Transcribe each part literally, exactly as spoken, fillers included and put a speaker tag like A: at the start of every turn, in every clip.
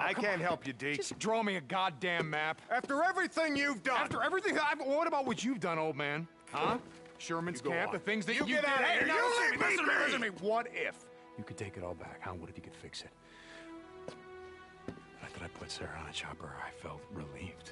A: I
B: come
A: can't
B: on.
A: help you, Deke.
B: Just draw me a goddamn map.
A: After everything you've done.
B: After everything I've... What about what you've done, old man? Huh? Sherman's
A: You go
B: camp,
A: on.
B: the things that
A: You
B: you,
A: get
B: did.
A: out of
B: Hey,
A: here.
B: no,
A: You
B: listen
A: let
B: to me,
A: me
B: listen to me,
A: be.
B: listen to me. What if you could take it all back, huh? What if you could fix it? After I put Sarah on a chopper, I felt relieved.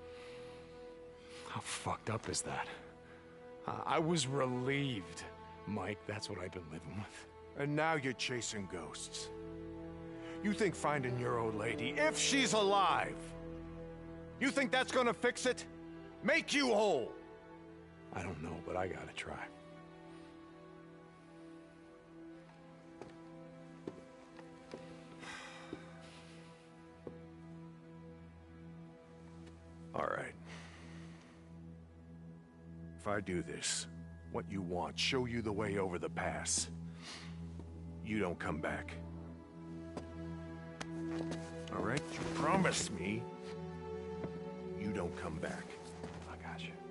B: How fucked up is that? Uh, I was relieved, Mike. That's what I've been living with.
A: And now you're chasing ghosts. You think finding your old lady, if she's alive, you think that's gonna fix it? Make you whole?
B: I don't know, but I gotta try.
A: All right. If I do this, what you want, show you the way over the pass, you don't come back. All right? You promise me you don't come back.
B: I got you.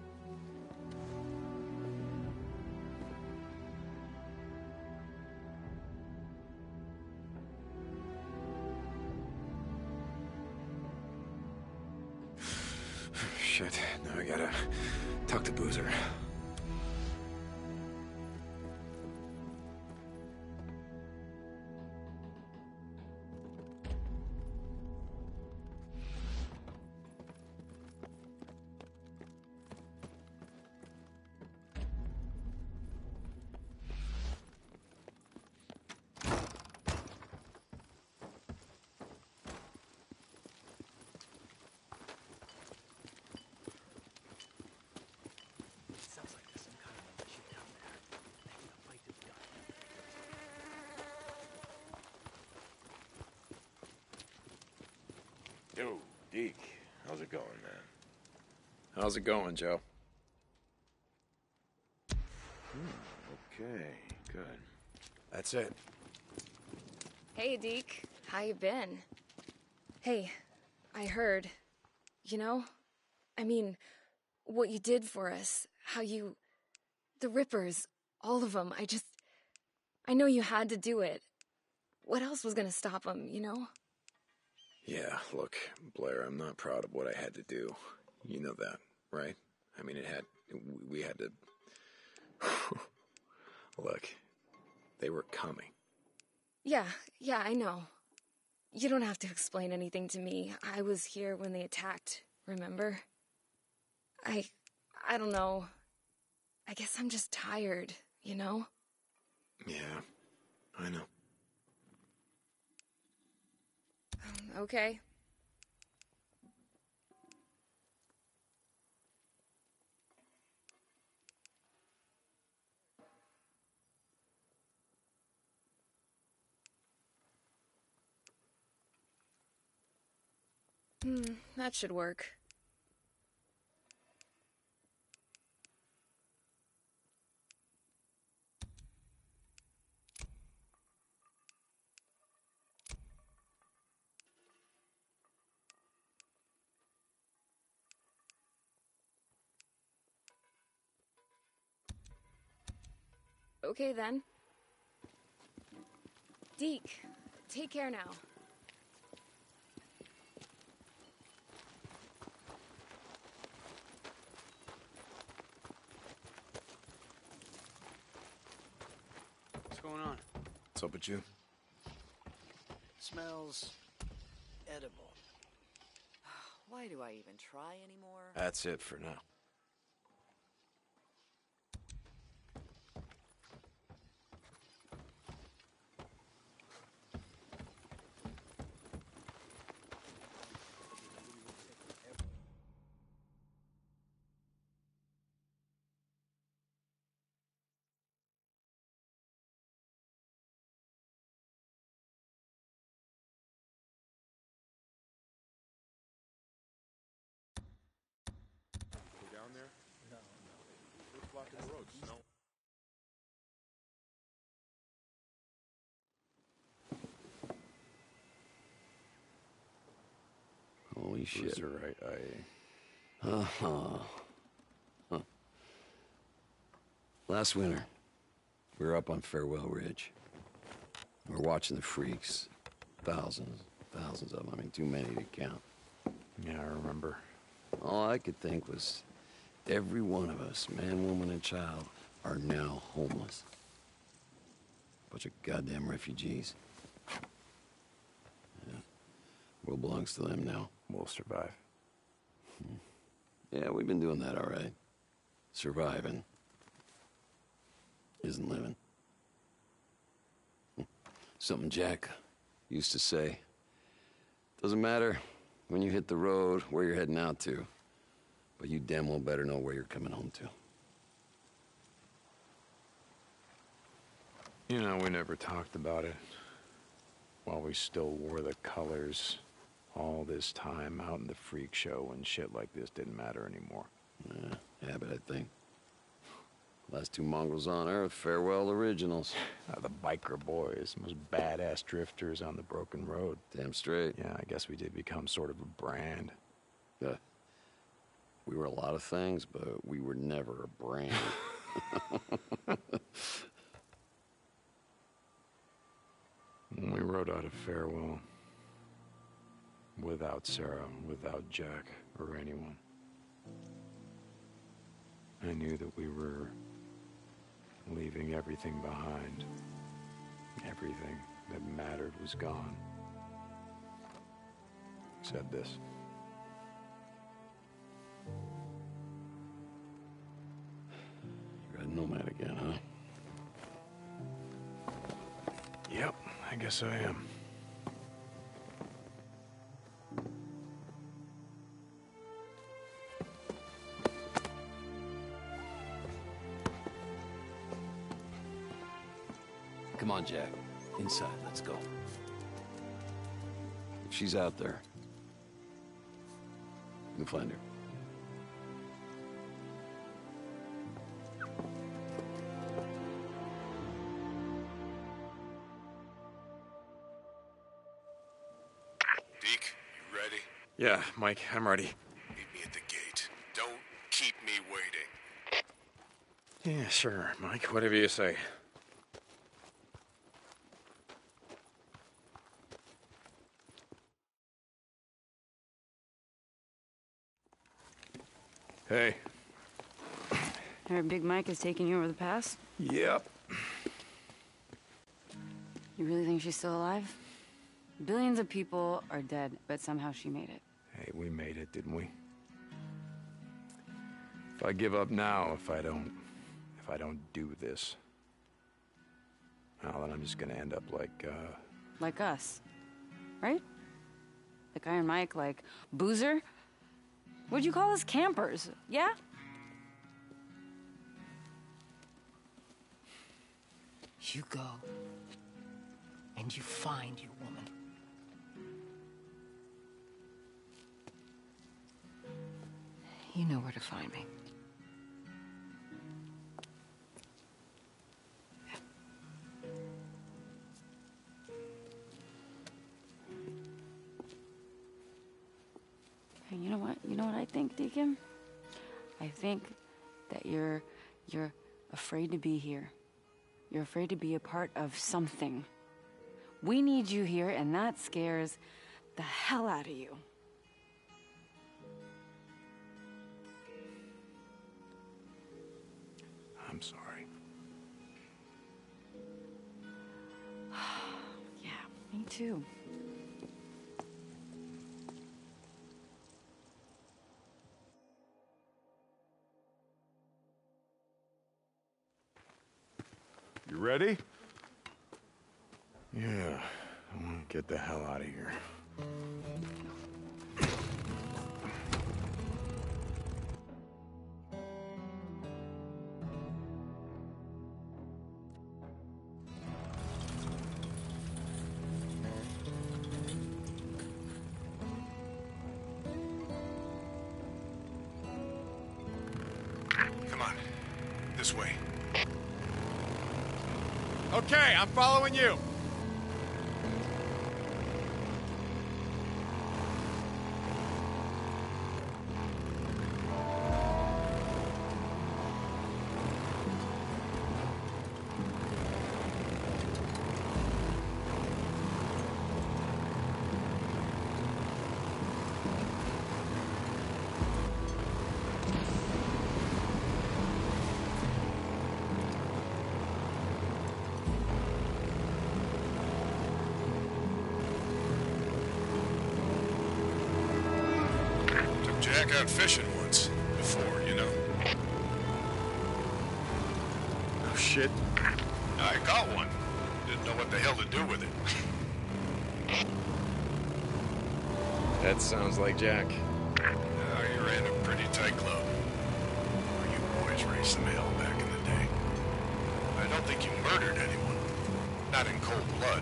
B: Shit, now I gotta talk to Boozer.
C: Yo, Deke, how's it going, man?
D: How's it going, Joe?
C: Okay, good.
A: That's it.
E: Hey, Deke. How you been? Hey, I heard, you know? I mean, what you did for us, how you... The Rippers, all of them, I just... I know you had to do it. What else was gonna stop them, you know?
D: Yeah, look, Blair, I'm not proud of what I had to do. You know that, right? I mean, it had... We had to... Look, they were coming.
E: Yeah, yeah, I know. You don't have to explain anything to me. I was here when they attacked, remember? I... I don't know. I guess I'm just tired, you know?
D: Yeah, I know.
E: Um, okay. Hmm, that should work. Okay, then. Deke, take care now.
F: What's going on?
D: What's up with you?
F: Smells edible. Why do I even try anymore?
D: That's it for now.
C: Go down there? No, no. Who's blocking the road? Snow?
G: Holy shit.
D: You're right, I...
G: Uh-huh. Huh. Last winter, we were up on Farewell Ridge. We were watching the freaks. Thousands. Thousands of them. I mean, too many to count.
B: Yeah, I remember.
G: All I could think was, every one of us, man, woman, and child, are now homeless. Bunch of goddamn refugees. Yeah. World belongs to them now.
B: We'll survive.
G: Yeah, we've been doing that all right. Surviving isn't living. Something Jack used to say. Doesn't matter when you hit the road where you're heading out to, but you damn well better know where you're coming home to.
B: You know, we never talked about it while we still wore the colors all this time out in the freak show when shit like this didn't matter anymore.
G: Yeah, habit, I think. Last two mongrels on Earth, farewell originals.
B: Uh, the biker boys, most badass drifters on the broken road.
G: Damn straight.
B: Yeah, I guess we did become sort of a brand.
G: Yeah. We were a lot of things, but we were never a brand.
B: We rode out a farewell. Without Sarah, without Jack, or anyone. I knew that we were leaving everything behind. Everything that mattered was gone. Except this.
G: You're a nomad again, huh?
B: Yep, I guess I am.
G: Come on, Jack. Inside, let's go. If she's out there, you can find her.
C: Deke, you ready?
B: Yeah, Mike, I'm ready.
C: Meet me at the gate. Don't keep me waiting.
B: Yeah, sure, Mike, whatever you say. Hey.
H: Heard Big Mike is taking you over the pass?
B: Yep.
H: You really think she's still alive? Billions of people are dead, but somehow she made it.
B: Hey, we made it, didn't we? If I give up now, if I don't... if I don't do this... well, then I'm just gonna end up like, uh...
H: Like us. Right? Like Iron Mike, like Boozer? What'd you call us? Campers, yeah?
I: You go, and you find your woman. You know where to find me.
H: Hey, you know what? You know what I think, Deacon? I think that you're you're afraid to be here. You're afraid to be a part of something. We need you here, and that scares the hell out of you.
B: I'm sorry.
H: Yeah, me too.
A: You ready?
B: Yeah, I want to get the hell out of here.
C: Come on. This way.
A: Okay, I'm following you.
C: Jack out fishing once. Before, you know.
B: Oh, shit.
C: I got one. Didn't know what the hell to do with it.
B: That sounds like Jack.
C: Uh, you're in a pretty tight club. You boys raised some hell back in the day. I don't think you murdered anyone. Not in cold blood.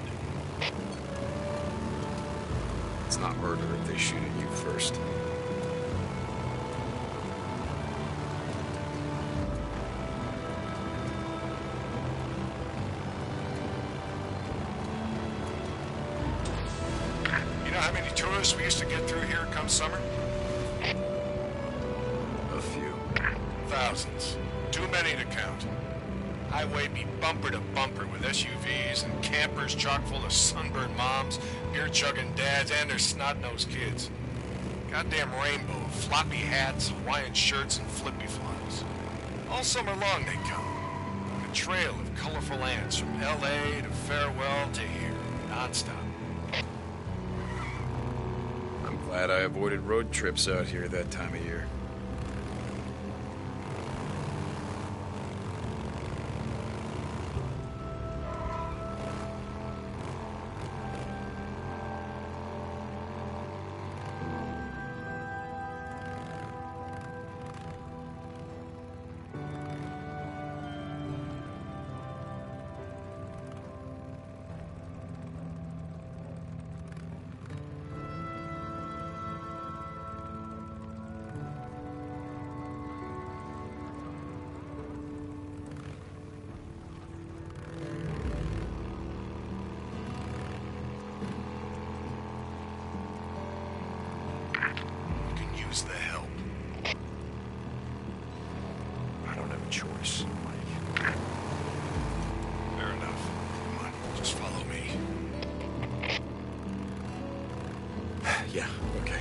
B: It's not murder if they shoot at you first.
C: You know how many tourists we used to get through here come summer?
B: A few.
C: Thousands. Too many to count. Highway be bumper to bumper with S U Vs and campers chock full of sunburned moms, beer-chugging dads, and their snot-nosed kids. Goddamn rainbow of floppy hats, Hawaiian shirts, and flippy flops. All summer long they come. Like a trail of colorful ants from L A to Farewell to here, non-stop.
B: I'm glad I avoided road trips out here that time of year.
C: The help.
B: I don't have a choice, Mike.
C: Fair enough. Come on, just follow me.
B: Yeah, okay.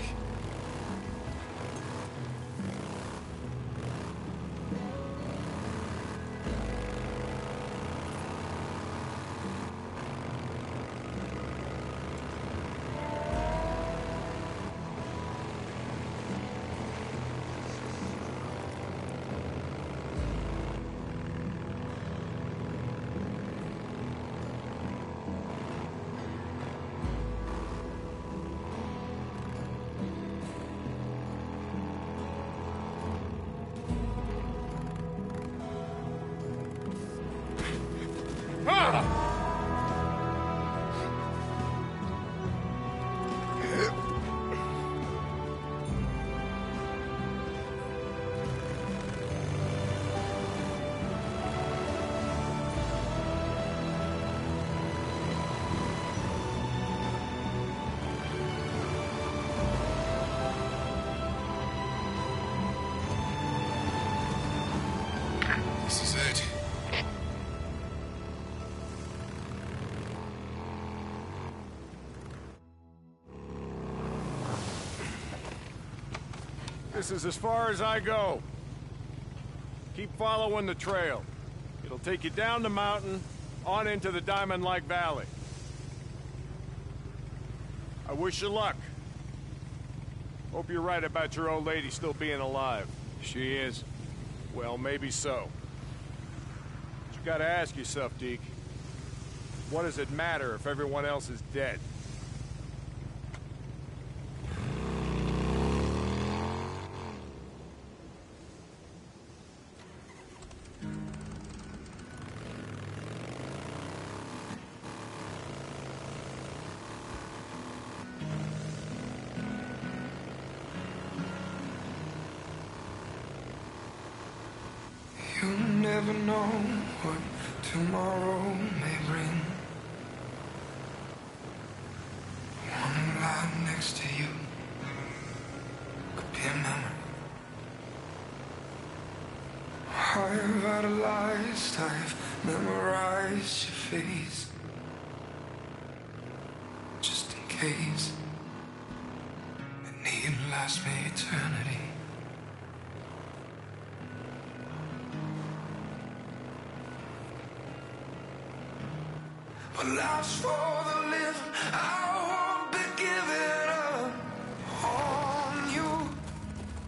C: This is it.
A: This is as far as I go. Keep following the trail. It'll take you down the mountain, on into the Diamond Lake Valley. I wish you luck. Hope you're right about your old lady still being alive.
B: She is.
A: Well, maybe so. But you gotta ask yourself, Deke. What does it matter if everyone else is dead?
J: You never know what tomorrow may bring. One line next to you could be a memory. I've idolized, I've memorized your face, just in case it need last me eternity. But life's for the living, I won't be giving up on you.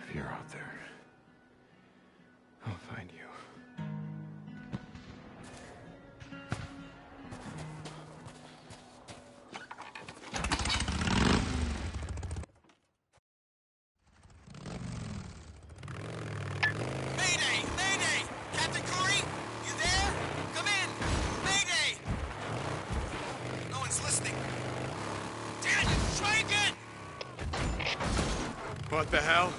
B: If you're out there, I'll find you.
K: Mayday! Mayday! Captain Corey? You there? Come in! Mayday! No one's listening. Daniel, try again!
A: What the hell?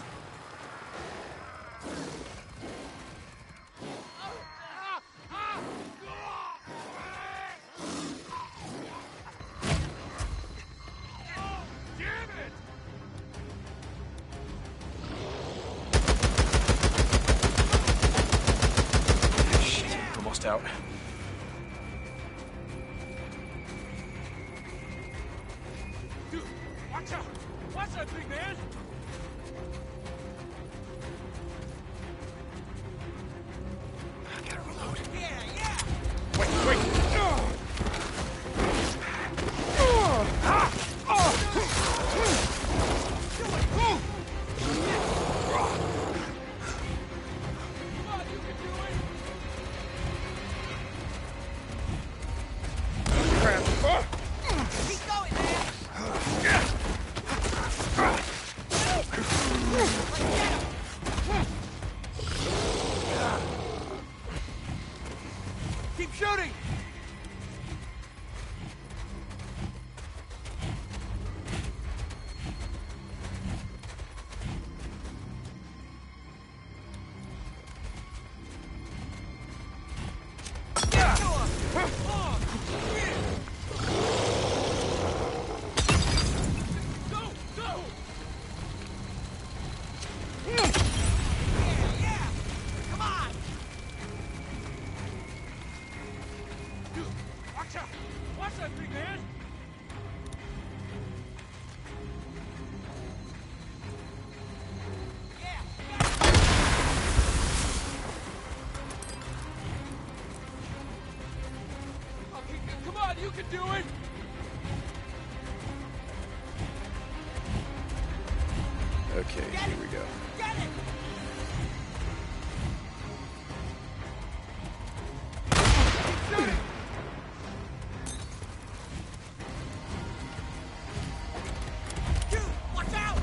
K: Almost out.
L: Dude, watch out! Watch that thing, man!
K: I gotta reload. Yeah, yeah!
L: Wait, wait!
K: Keep shooting!
L: Watch out! Watch that thing, man! Okay, come on, you can do it!
B: Okay, here we go.
K: Get it! Dude, watch out!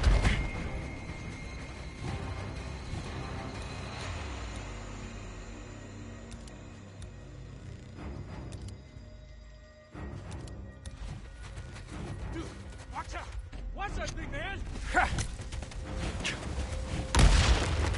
L: Dude, watch out! Watch that thing, man!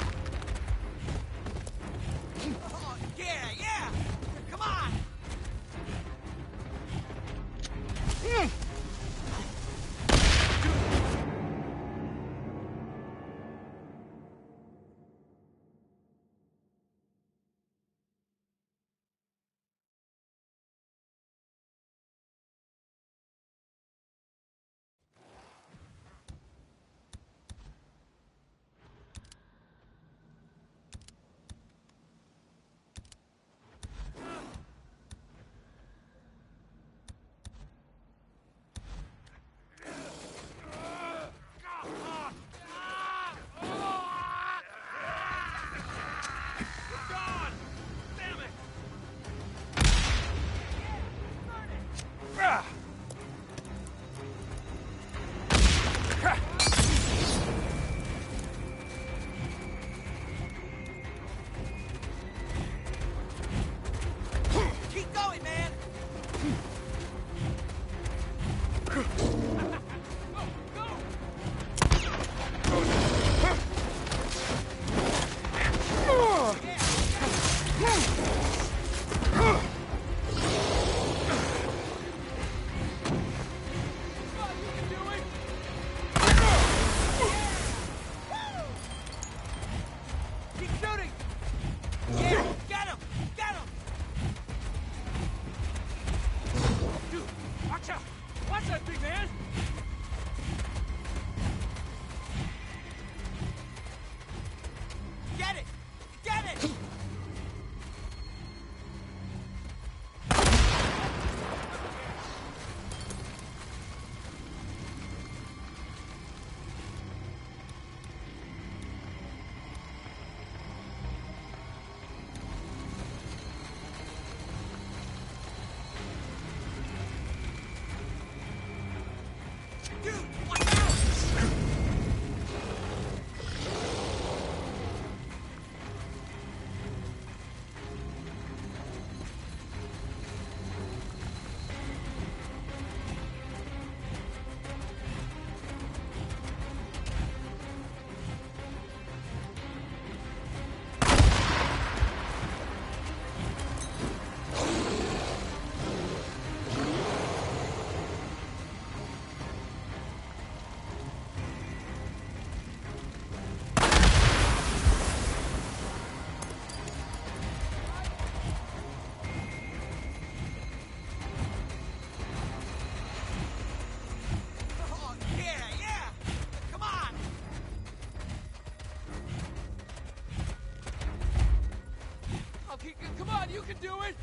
L: on, you can do it!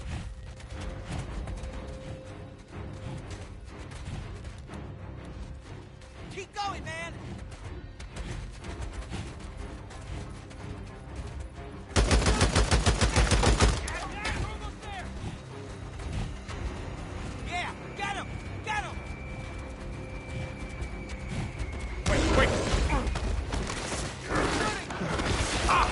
K: Keep going, man! Yeah, get him! Get him!
A: Wait, wait! Ah!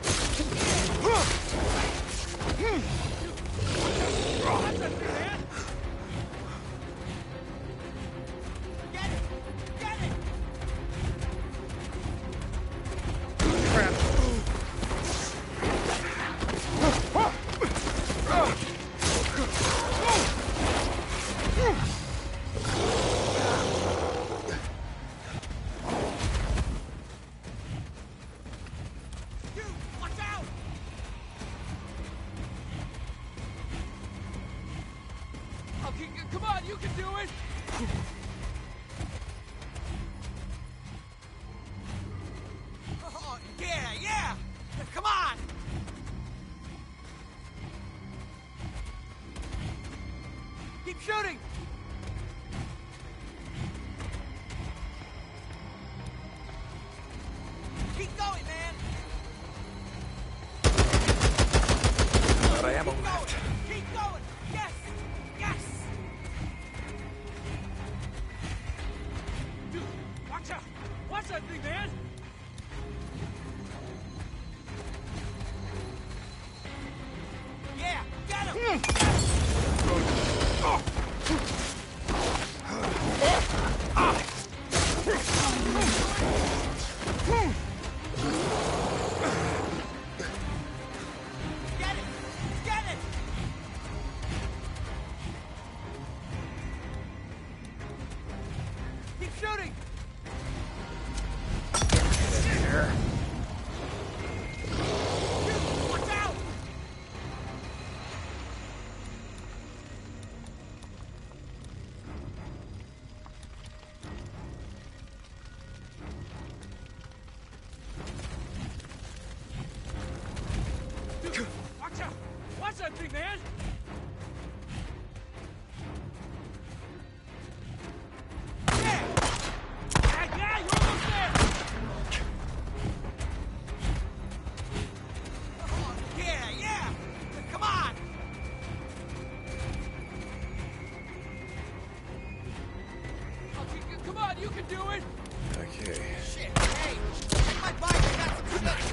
L: That's a man!
K: Get it! Get it!
A: Crap.
K: You! Watch out!
L: Okay, c- come on, you can do it!
K: Oh, yeah, yeah! Come on! Keep shooting! Keep going, man!
D: Out of ammo
K: Keep
D: left.
K: going! Keep going! Yes! Yes!
L: Dude, watch out! Watch that thing, man!
K: Yeah! Get him! Get it! Get it! Keep shooting! Shoot! Watch out!
L: Dude, watch out! Watch that thing, man!
K: Yeah!
L: Yeah, yeah, you're almost there!
K: Oh, yeah, yeah! Come on!
L: Okay, c- come on, you can do it!
D: Okay.
K: Shit! Hey! Take my bike! I got some shit!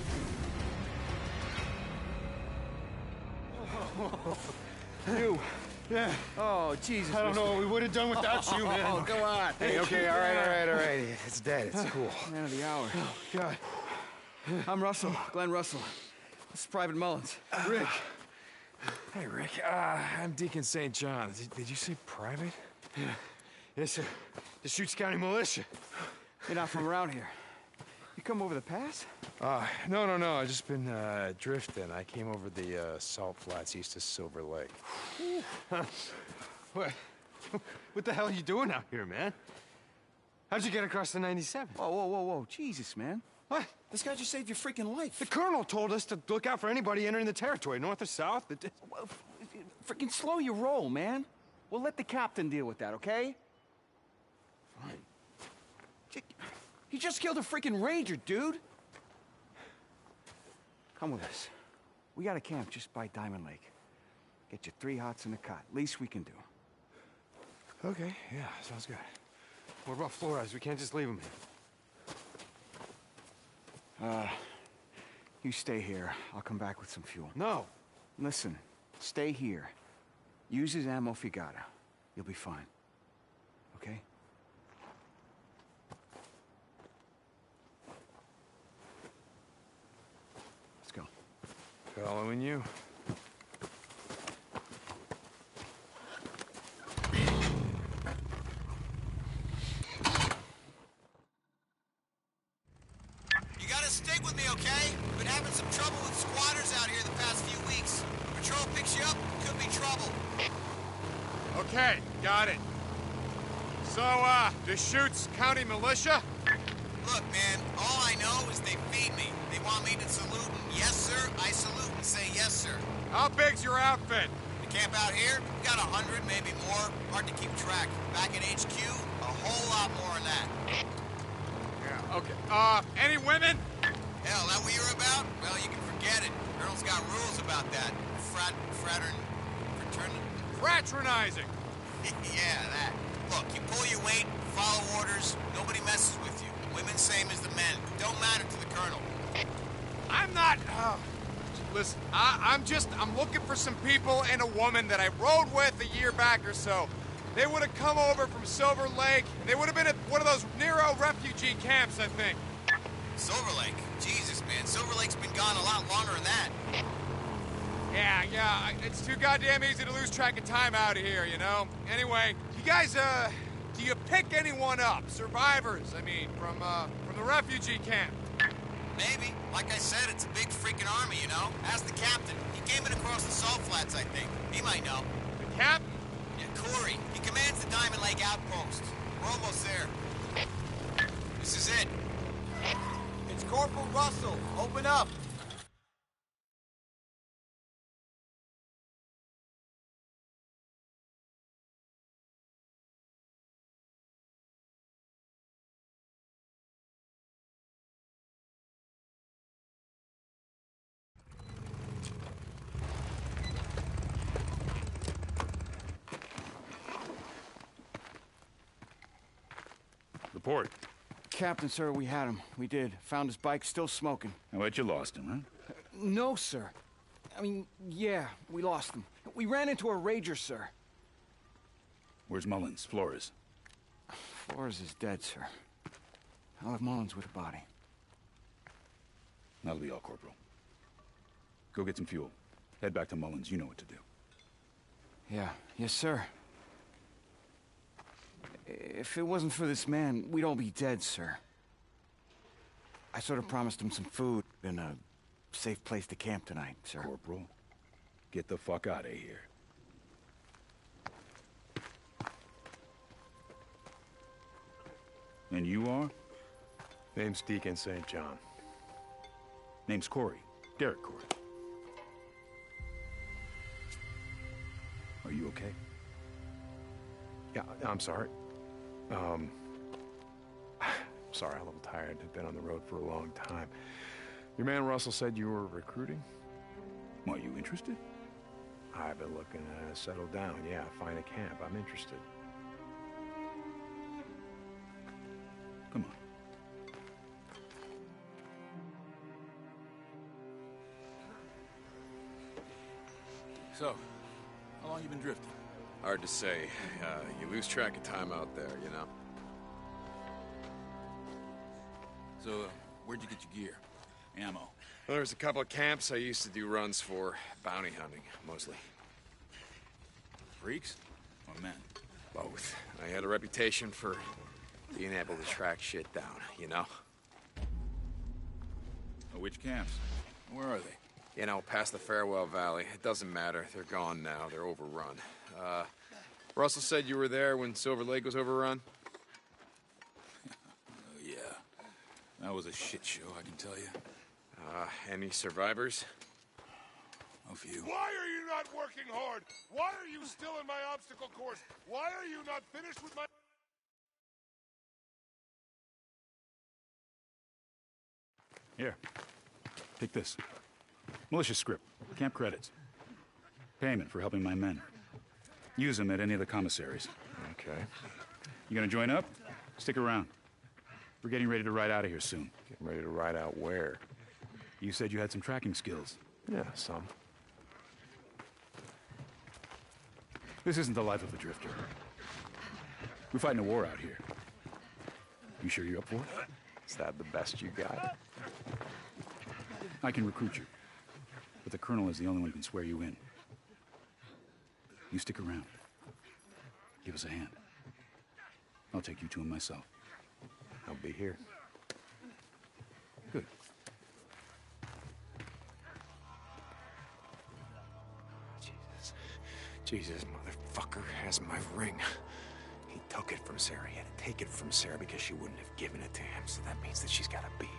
A: You. Yeah.
B: Oh, Jesus.
A: I don't know what we would have done without you, man.
B: Oh, come on. Hey, okay, all right, all right, all right. It's dead. It's cool.
M: Man of the hour.
A: Oh, God.
M: I'm Russell, Glenn Russell. This is Private Mullins. Rick.
B: Hey, Rick. Uh, I'm Deacon Saint John. Did, did you say private?
A: Yeah. Yes, sir. The Deschutes County Militia.
M: You're not from around here. You come over the pass?
B: Uh, no, no, no. I've just been uh, drifting. I came over the uh, salt flats east of Silver Lake.
A: What? What the hell are you doing out here, man? How'd you get across the ninety-seven?
M: Whoa, whoa, whoa, whoa. Jesus, man.
A: What?
M: This guy just saved your freaking life.
A: The colonel told us to look out for anybody entering the territory, north or south. It- it-
M: Well, f- freaking slow your roll, man. We'll let the captain deal with that, okay?
A: Fine.
M: He just killed a freaking ranger, dude. Come with us. We got a camp just by Diamond Lake. Get you three hots in the cot. Least we can do.
A: Okay, yeah, sounds good. What about Flores? We can't just leave him here.
M: Uh, you stay here. I'll come back with some fuel.
A: No.
M: Listen, stay here. Use his ammo if you gotta. You'll be fine. Okay? Let's go.
B: Following you.
K: You gotta stick with me, okay? Been having some trouble with squatters out here the past few weeks. Patrol picks you up, could be trouble.
A: Okay, got it. So, uh, Deschutes County Militia?
K: Look, man, all I know is they feed me. They want me to salute and yes, sir, I salute and say yes, sir.
A: How big's your outfit?
K: The camp out here, we got a hundred, maybe more. Hard to keep track. Back at H Q, a whole lot more than that.
A: Yeah, okay. Uh, any women?
K: Hell, that what you're about? Well, you can forget it. Colonel's got rules about that. Frat... fratern... fraternity?
A: Fraternizing!
K: Yeah, that. Look, you pull your weight, follow orders, nobody messes with you. Women same as the men. Don't matter to the Colonel.
A: I'm not... Oh. Listen, I, I'm just... I'm looking for some people and a woman that I rode with a year back or so. They would have come over from Silver Lake, and they would have been at one of those Nero refugee camps, I think.
K: Silver Lake? Jesus, man. Silver Lake's been gone a lot longer than that.
A: Yeah, yeah, it's too goddamn easy to lose track of time out of here, you know? Anyway, you guys, uh, do you pick anyone up? Survivors, I mean, from, uh, from the refugee camp?
K: Maybe. Like I said, it's a big freaking army, you know? Ask the captain. He came in across the salt flats, I think. He might know.
A: The captain?
K: Yeah, Corey. He commands the Diamond Lake outpost. We're almost there. This is it. It's Corporal Russell. Open up.
N: Report.
M: Captain, sir, we had him. We did. Found his bike still smoking.
N: I bet you lost him, huh?
M: No, sir. I mean, yeah, we lost him. We ran into a rager, sir.
N: Where's Mullins? Flores?
M: Flores is dead, sir. I'll have Mullins with the body.
N: That'll be all, Corporal. Go get some fuel. Head back to Mullins. You know what to do.
M: Yeah. Yes, sir. If it wasn't for this man, we'd all be dead, sir. I sort of promised him some food and a safe place to camp tonight, sir.
N: Corporal, get the fuck out of here. And you are?
B: Name's Deacon Saint John.
N: Name's Corey. Derek Corey. Are you okay?
B: Yeah, I'm sorry. Um, sorry, I'm a little tired. I've been on the road for a long time. Your man Russell said you were recruiting?
N: Are you interested?
B: I've been looking to settle down. Yeah, find a camp. I'm interested.
N: Come on.
O: So, how long you been drifting?
D: Hard to say. Uh, you lose track of time out there, you know?
O: So, uh, where'd you get your gear? Ammo?
D: Well, there was a couple of camps I used to do runs for. Bounty hunting, mostly.
O: Freaks? Or men?
D: Both. I had a reputation for being able to track shit down, you know?
O: Which camps? Where are they?
D: You know, past the Farewell Valley. It doesn't matter. They're gone now. They're overrun. Uh, Russell said you were there when Silver Lake was overrun?
O: Oh, yeah. That was a shit show, I can tell you.
D: Uh, any survivors?
O: A few.
L: Why are you not working hard? Why are you still in my obstacle course? Why are you not finished with my...
N: Here. Take this. Militia script. Camp credits. Payment for helping my men. Use them at any of the commissaries.
B: Okay.
N: You gonna join up? Stick around. We're getting ready to ride out of here soon.
B: Getting ready to ride out where?
N: You said you had some tracking skills.
B: Yeah, some.
N: This isn't the life of a drifter. We're fighting a war out here. You sure you're up for it?
B: Is that the best you got?
N: I can recruit you. But the colonel is the only one who can swear you in. You stick around. Give us a hand. I'll take you to him myself.
B: I'll be here.
N: Good.
B: Jesus. Jesus, motherfucker has my ring. He took it from Sarah. He had to take it from Sarah because she wouldn't have given it to him. So that means that she's got to be here.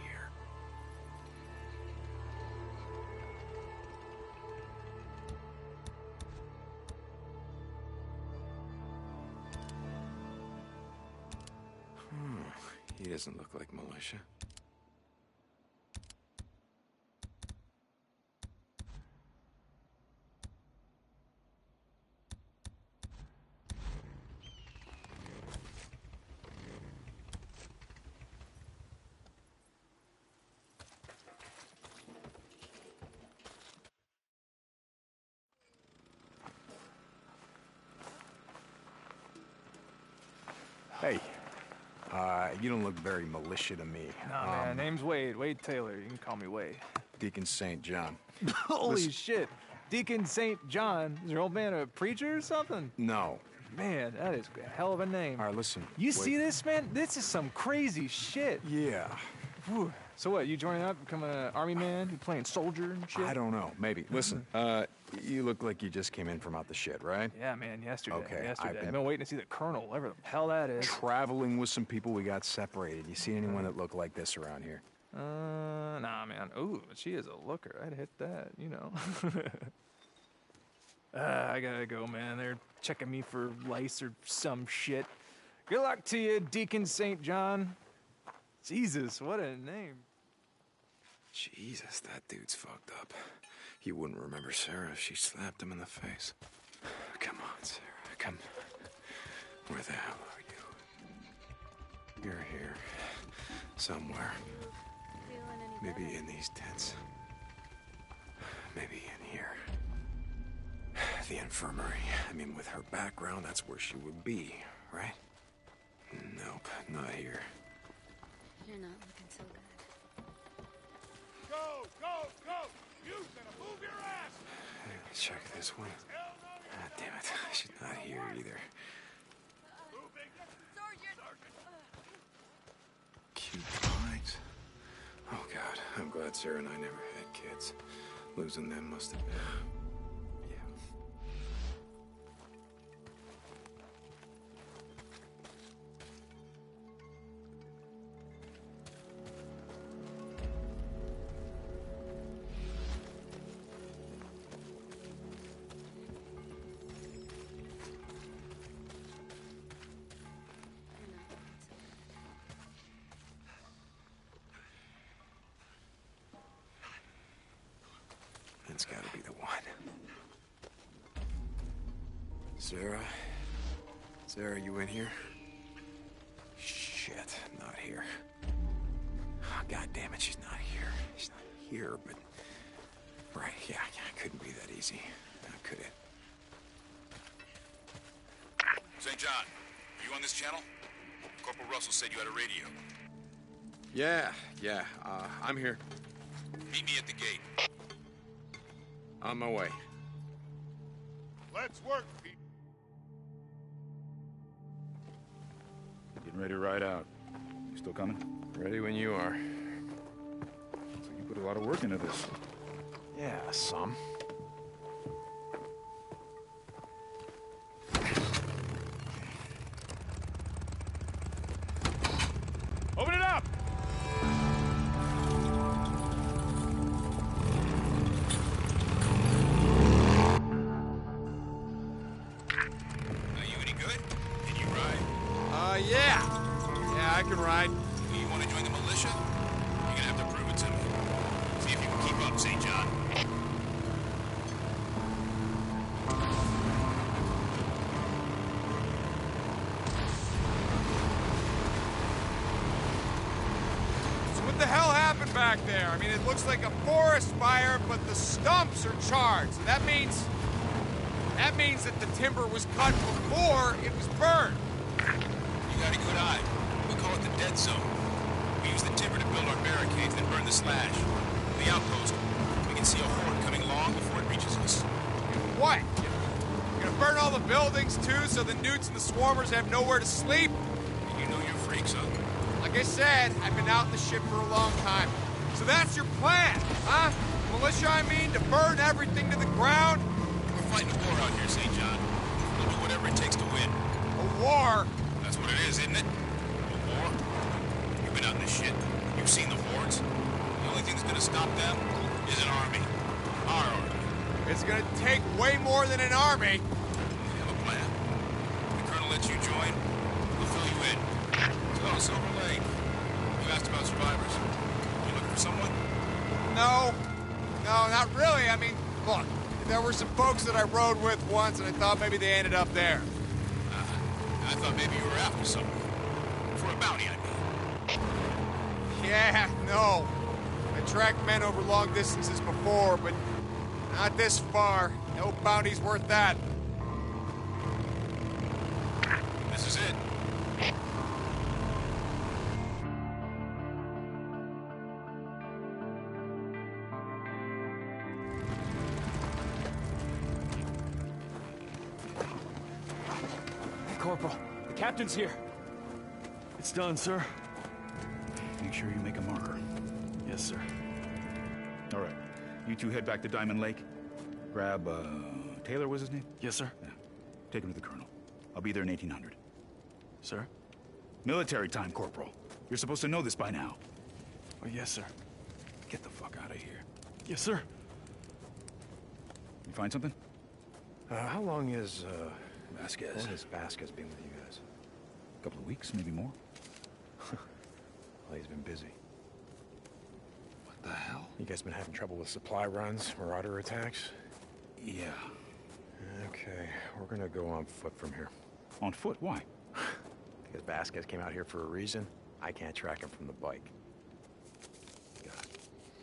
B: doesn't look like militia. Hey, uh, you don't look very militia to me.
P: Nah, man, name's Wade. Wade Taylor. You can call me Wade.
B: Deacon Saint John.
P: Holy
B: Listen-
P: shit. Deacon Saint John. Is your old man a preacher or something?
B: No.
P: Man, that is a hell of a name.
B: All right, listen.
P: You
B: wait.
P: see this, man? This is some crazy shit.
B: Yeah.
P: Whew. So what, you joining up, becoming an army man? You playing soldier and shit?
B: I don't know. Maybe. Listen, uh, you look like you just came in from out the shit, right?
P: Yeah, man, yesterday.
B: Okay,
P: yesterday.
B: I've
P: I've
B: been-
P: been waiting to see the colonel, whatever the hell that is.
B: Traveling with some people, we got separated. You see anyone that looked like this around here?
P: Uh, nah, man. Ooh, she is a looker. I'd hit that, you know. uh, I gotta go, man. They're checking me for lice or some shit. Good luck to you, Deacon Saint John. Jesus, what a name.
B: Jesus, that dude's fucked up. You wouldn't remember Sarah if she slapped him in the face. Come on, Sarah, come. Where the hell are you? You're here. Somewhere. Maybe in these tents. Maybe in here. The infirmary. I mean, with her background, that's where she would be, right? Nope, not here.
E: You're not looking so good.
L: Go, go, go! You gotta move your ass!
B: Let's check this one. Ah, damn it. She's not here either. Cute eyes. Oh, God. I'm glad Sarah and I never had kids. Losing them must have been... Yeah. It's gotta be the one. Sarah? Sarah, you in here? Shit, not here. Oh, God damn it, she's not here. She's not here, but... Right, yeah, yeah, it couldn't be that easy. Now, could it?
O: Saint John, are you on this channel? Corporal Russell said you had a radio.
B: Yeah, yeah, uh, I'm here.
O: Meet me at the gate.
B: On my way.
L: Let's work, Pete.
N: Getting ready to ride out. You still coming?
B: Ready when you are.
N: So you put a lot of work into this.
B: Yeah, some.
P: Open it up!
O: Are you any good? Can you ride?
A: Uh, yeah. Yeah, I can ride.
O: You want to join the militia? You're gonna have to prove it to me. See if you can keep up, Saint John.
A: So what the hell happened back there? I mean, it looks like a forest fire, but the stumps are charred. So that means... That means that the timber was cut before it was burned.
O: You got a good eye. We call it the dead zone. We use the timber to build our barricades, then burn the slash. The outpost. We can see a horde coming along before it reaches us.
A: What? You're gonna burn all the buildings, too, so the newts and the swarmers have nowhere to sleep?
O: You know you're freaks, huh?
A: Like I said, I've been out in the shit for a long time. So that's your plan, huh? Militia, I mean, to burn everything to the ground?
O: We're fighting a war out here, Saint John. We'll do whatever it takes to win.
A: A war?
O: That's what it is, isn't it? A war? You've been out in this shit. You've seen the hordes. The only thing that's gonna stop them is an army. Our army.
A: It's gonna take way more than an army.
O: We have a plan. If the colonel lets you join, we'll fill you in. So, Silver Lake,
A: no. No, not really. I mean, look, there were some folks that I rode with once, and I thought maybe they ended up there.
O: Uh, I thought maybe you were after someone. For a bounty, I mean.
A: Yeah, no. I tracked men over long distances before, but not this far. No bounty's worth that.
O: This is it.
N: Corporal, the captain's here.
Q: It's done, sir.
N: Make sure you make a marker.
Q: Yes, sir.
N: All right. You two head back to Diamond Lake. Grab, uh, Taylor was his name?
Q: Yes, sir.
N: Yeah. Take him to the colonel. I'll be there in eighteen hundred.
Q: Sir?
N: Military time, Corporal. You're supposed to know this by now.
Q: Oh, yes, sir.
N: Get the fuck out of here.
Q: Yes, sir.
N: You find something?
B: Uh, how long is, uh,
N: Vasquez.
B: How long has Vasquez been with you guys?
N: A couple of weeks, maybe more.
B: Well, he's been busy.
N: What the hell?
B: You guys been having trouble with supply runs, marauder attacks?
N: Yeah.
B: Okay, we're gonna go on foot from here.
N: On foot? Why?
B: Because Vasquez came out here for a reason. I can't track him from the bike. Got it.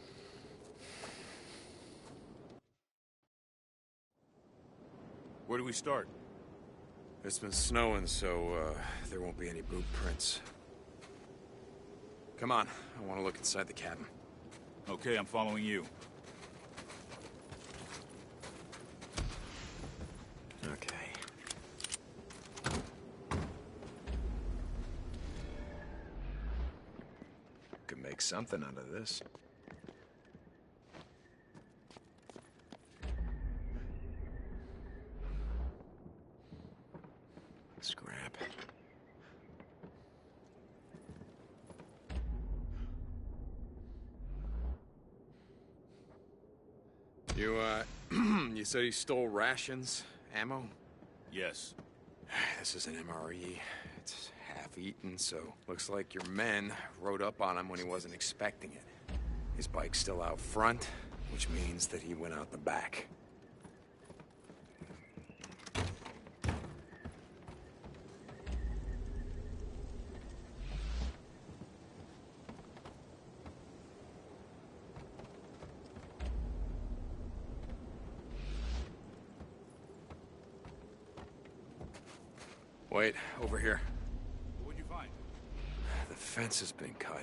O: Where do we start?
B: It's been snowing, so uh, there won't be any boot prints. Come on, I want to look inside the cabin.
N: Okay, I'm following you.
B: Okay. Could make something out of this. Scrap. You, uh, you said he stole rations, ammo?
O: Yes.
B: This is an M R E. It's half-eaten, so looks like your men rode up on him when he wasn't expecting it. His bike's still out front, which means that he went out the back. Wait, over here.
N: What'd you find?
B: The fence has been cut.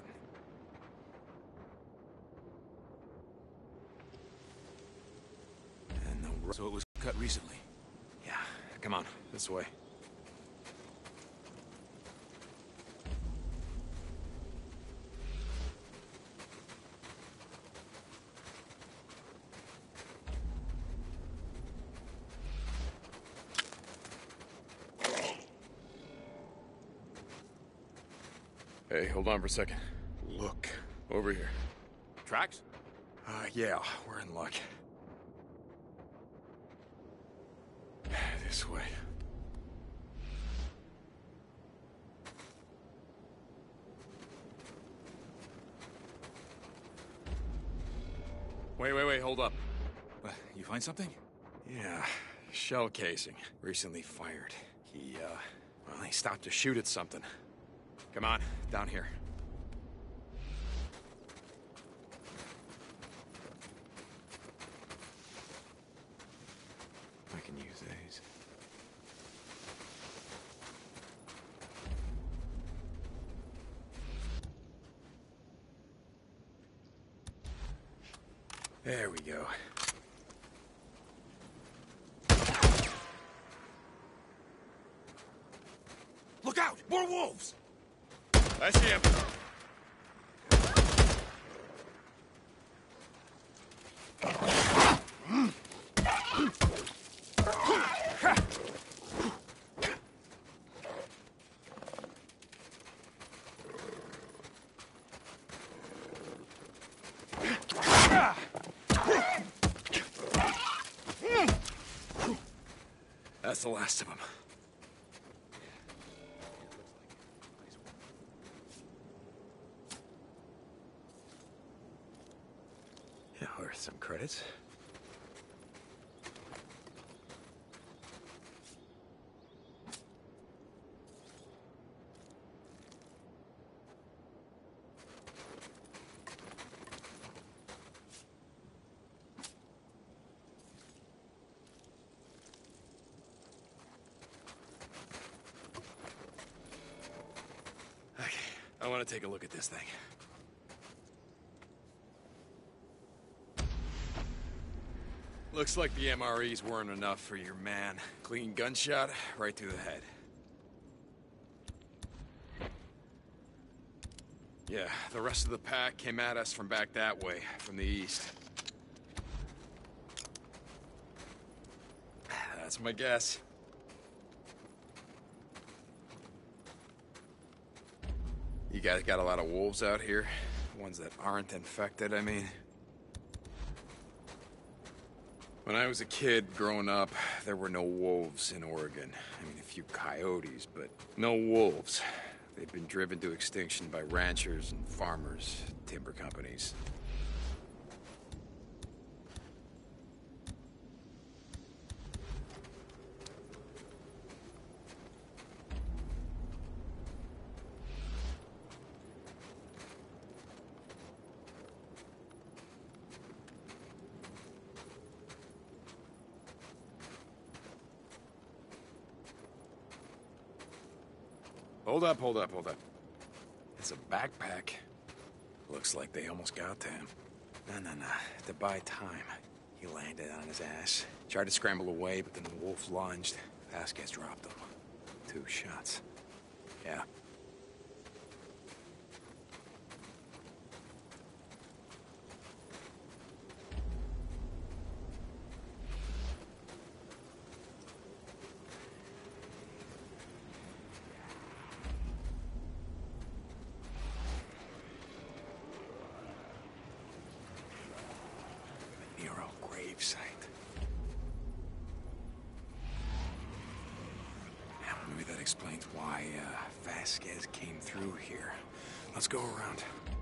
B: And the...
O: So it was cut recently?
B: Yeah, come on, this way. Hey, hold on for a second. Look, over here.
O: Tracks?
B: Uh, yeah, we're in luck. This way. Wait, wait, wait, hold up.
O: Uh, you find something?
B: Yeah, shell casing. Recently fired. He, uh, well, he stopped to shoot at something. Come on, down here. I can use these. There we go.
O: Look out! More wolves!
B: I see him. That's the last of them. Or some credits. Okay, I want to take a look at this thing. Looks like the M R Es weren't enough for your man. Clean gunshot, right through the head. Yeah, the rest of the pack came at us from back that way, from the east. That's my guess. You guys got a lot of wolves out here? Ones that aren't infected, I mean. When I was a kid growing up, there were no wolves in Oregon. I mean, a few coyotes, but no wolves. They've been driven to extinction by ranchers and farmers, timber companies. Hold up, hold up, hold up. It's a backpack. Looks like they almost got to him. No, no, no. To buy time. He landed on his ass. Tried to scramble away, but then the wolf lunged. Vasquez dropped him. Two shots. Yeah. Site. Yeah, maybe that explains why uh, Vasquez came through here. Let's go around.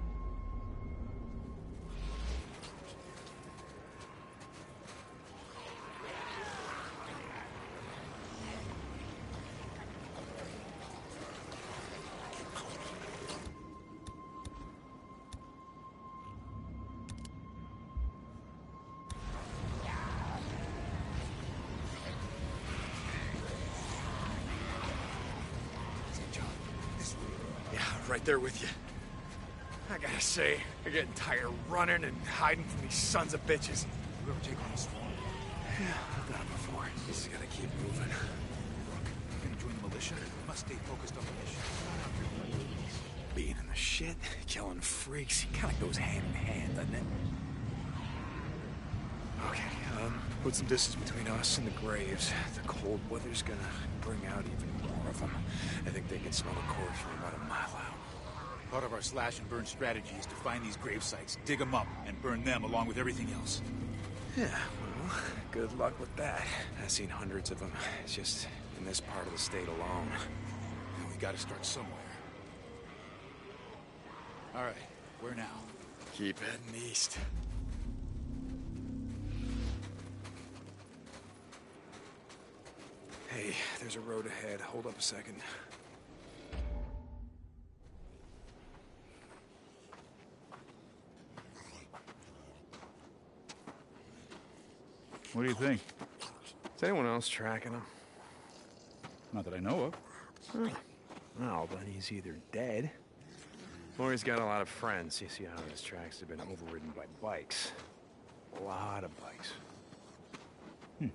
B: Right there with you. I gotta say, I'm getting tired of running and hiding from these sons of bitches.
O: You ever take on a swarm?
B: Yeah, I've done it before. You just gotta keep moving.
O: Brooke, you gonna join the militia? You must stay focused on the mission.
B: Being in the shit, killing freaks, it kinda goes hand in hand, doesn't it? Okay, um, put some distance between us and the graves. The cold weather's gonna bring out even more of them. I think they can smell the corpse from about a mile out.
O: Part of our slash and burn strategy is to find these grave sites, dig them up, and burn them along with everything else.
B: Yeah, well, good luck with that. I've seen hundreds of them. It's just in this part of the state alone.
O: And we gotta start somewhere. All right, where now?
B: Keep heading east. Hey, there's a road ahead. Hold up a second.
N: What do you think?
B: Is anyone else tracking him?
N: Not that I know of.
B: Huh. Well, then he's either dead, or he's got a lot of friends. You see how his tracks have been overridden by bikes. A lot of bikes.
N: Hmm.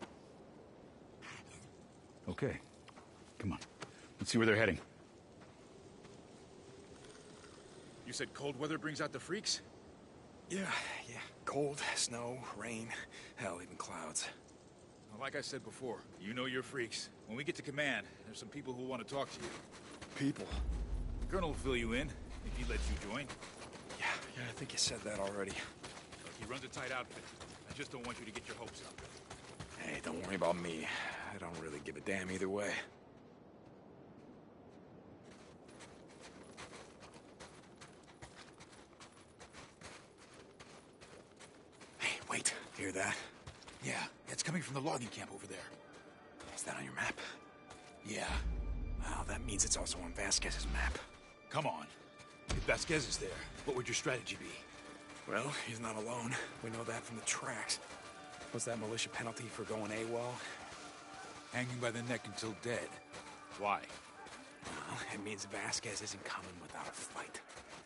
N: Okay. Come on. Let's see where they're heading.
O: You said cold weather brings out the freaks?
B: Yeah, yeah. Cold, snow, rain, hell, even clouds.
O: Well, like I said before, you know you're freaks. When we get to command, there's some people who want to talk to you.
B: People?
O: The Colonel will fill you in, if he lets you join.
B: Yeah, yeah, I think you said that already.
O: Look, he runs a tight outfit. I just don't want you to get your hopes up.
B: Hey, don't worry about me. I don't really give a damn either way. Hey, Hear that?
N: Yeah, it's coming from the logging camp over there.
B: Is that on your map?
N: Yeah.
B: Well, that means it's also on Vasquez's map.
N: Come on. If Vasquez is there, what would your strategy be?
B: Well, he's not alone. We know that from the tracks. What's that militia penalty for going AWOL?
N: Hanging by the neck until dead. Why?
B: Well, it means Vasquez isn't coming without a fight.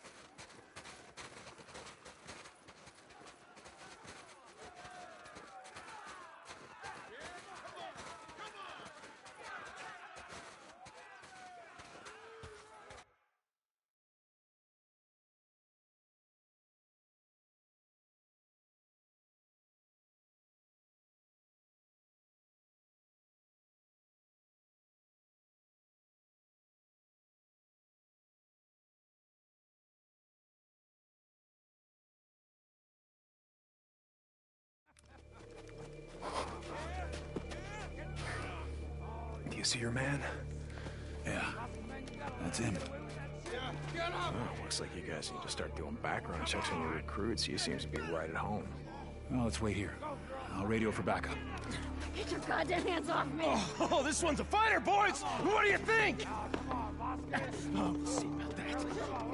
B: Do you see your man?
N: Yeah, that's him.
B: Oh, looks like you guys need to start doing background checks on your recruits. He seems to be right at home.
N: Well, let's wait here. I'll radio for backup.
R: Get your goddamn hands off me!
Q: Oh, oh, this one's a fighter, boys! What do you think?
B: Oh, see about that.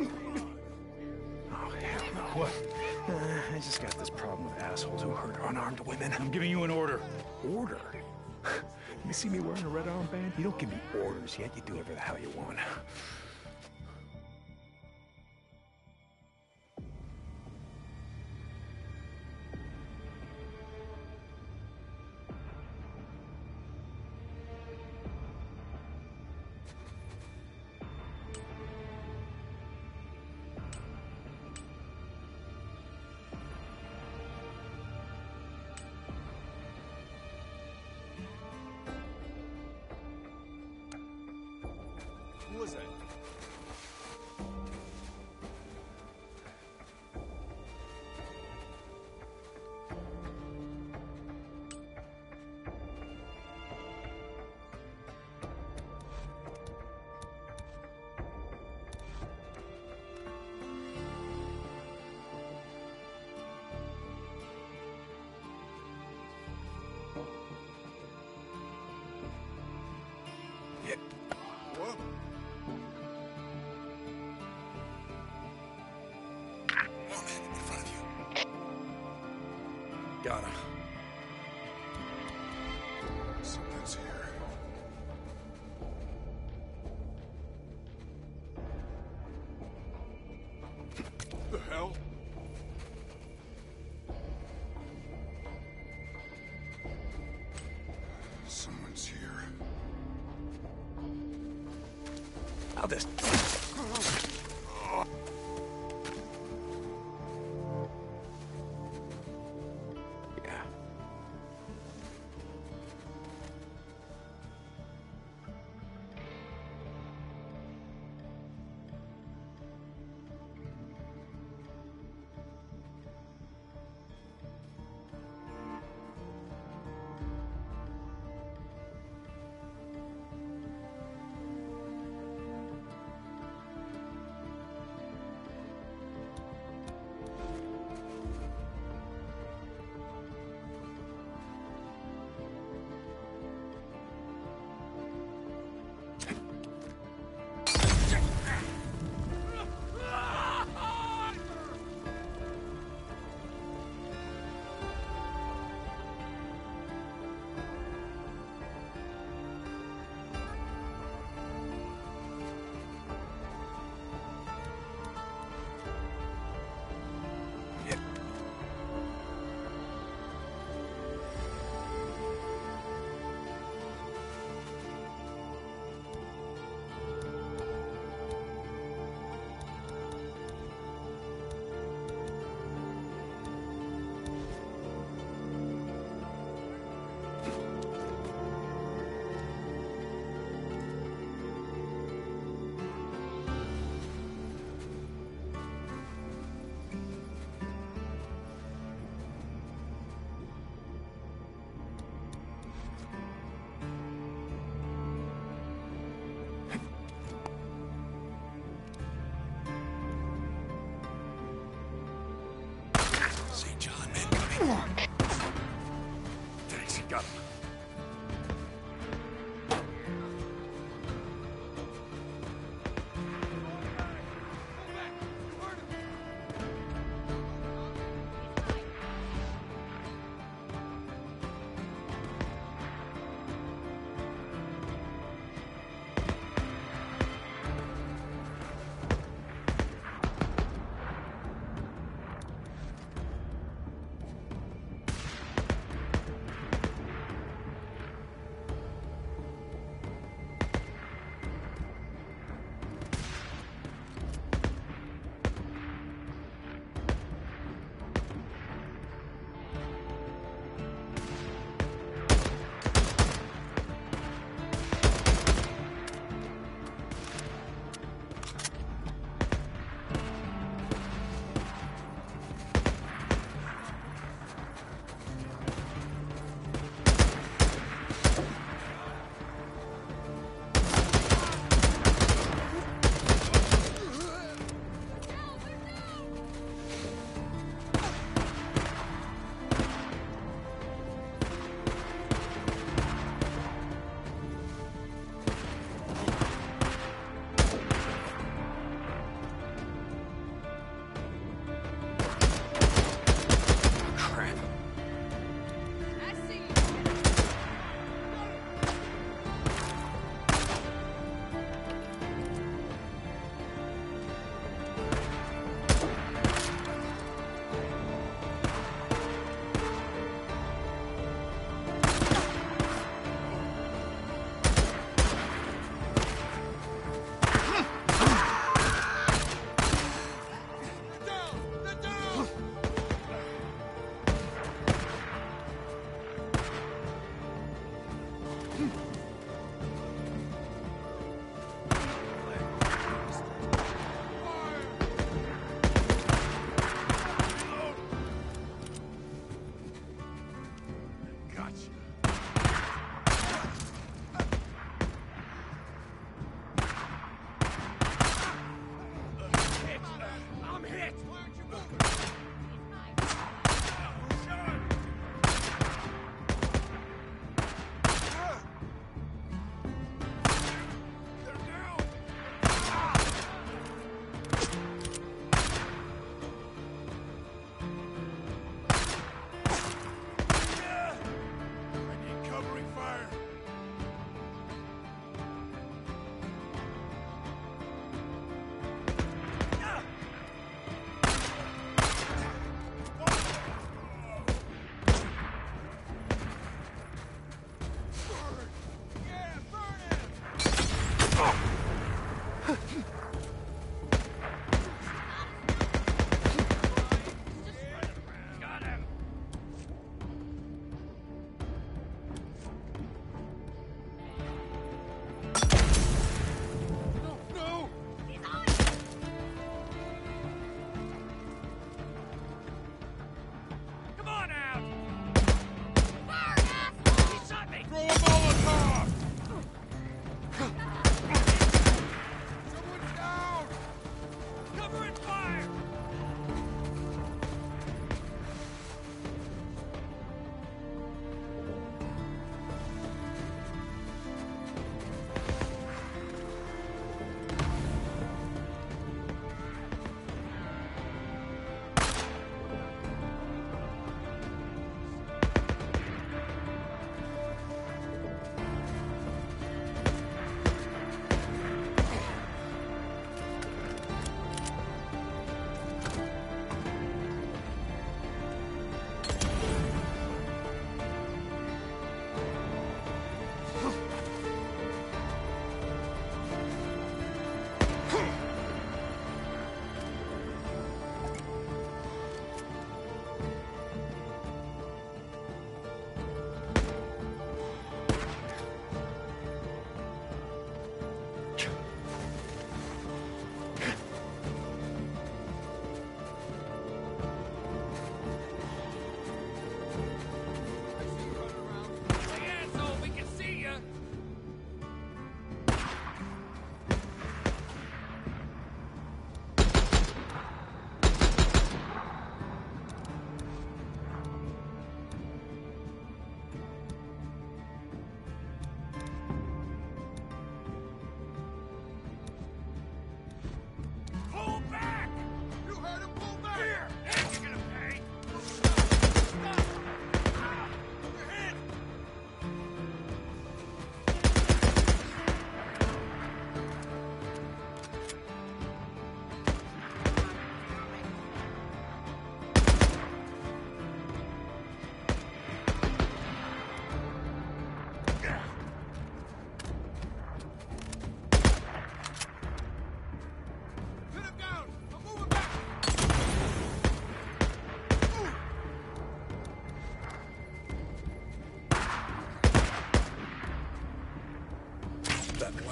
B: Oh, hell no.
N: What?
B: Uh, I just got this problem with assholes who hurt unarmed women.
N: I'm giving you an order.
B: Order? You see me wearing a red armband? You don't give me orders yet. You do whatever the hell you want.
L: Who was that? Whoa.
N: More men in front of you.
B: Got him.
L: Someone's here. The hell? Someone's here.
B: How this? Yeah.
N: Saint John, men coming.
B: Got him.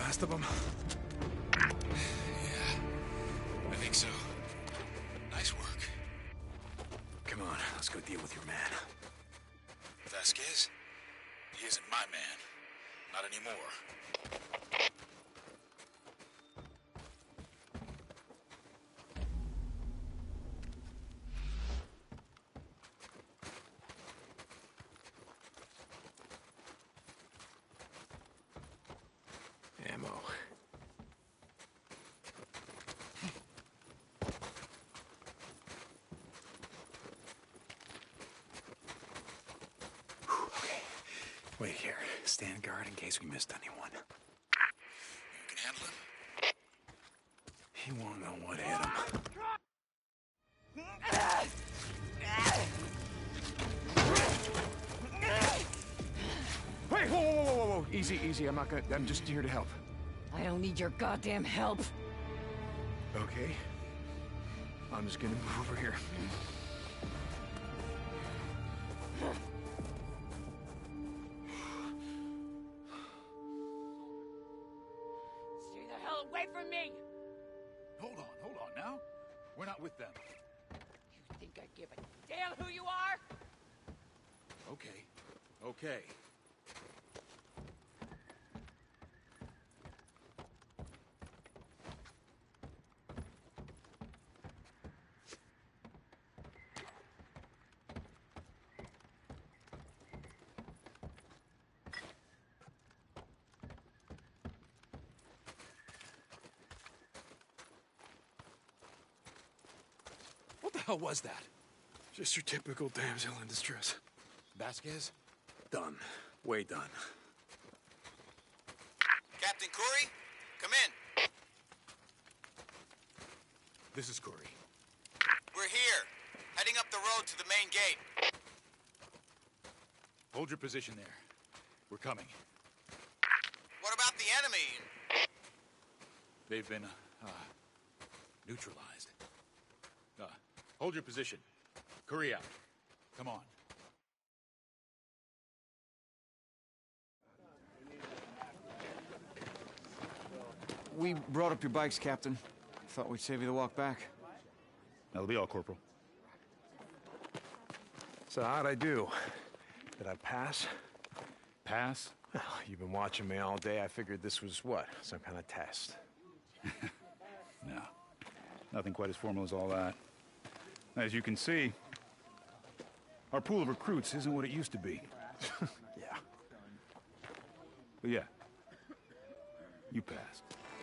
B: last of them?
O: Yeah, I think so. Nice work.
B: Come on, let's go deal with your man.
O: Vasquez? He isn't my man. Not anymore.
B: Ammo. Okay. Wait here. Stand guard in case we missed anyone.
O: You can handle him.
B: He won't know what hit him.
M: Wait, whoa, whoa, whoa, whoa, whoa. Easy, easy. I'm not gonna... I'm just here to help.
I: I don't need your goddamn help.
B: Okay. I'm just gonna move over here.
I: Stay the hell away from me!
N: Hold on, hold on now. We're not with them.
I: You think I give a damn who you are?
N: Okay, okay. What the hell was that?
B: Just your typical damsel in distress.
N: Vasquez?
B: Done. Way done.
K: Captain Curry, come in.
N: This is Corey.
K: We're here, heading up the road to the main gate.
N: Hold your position there. We're coming.
K: What about the enemy?
N: They've been, uh, neutralized. Uh, hold your position. Curry out. Come on.
M: We brought up your bikes, Captain. Thought we'd save you the walk back.
N: That'll be all, Corporal.
B: So how'd I do? Did I pass?
N: Pass?
B: Well, you've been watching me all day. I figured this was what? Some kind of test.
N: No. Nothing quite as formal as all that. As you can see, our pool of recruits isn't what it used to be.
B: Yeah.
N: But yeah, you passed.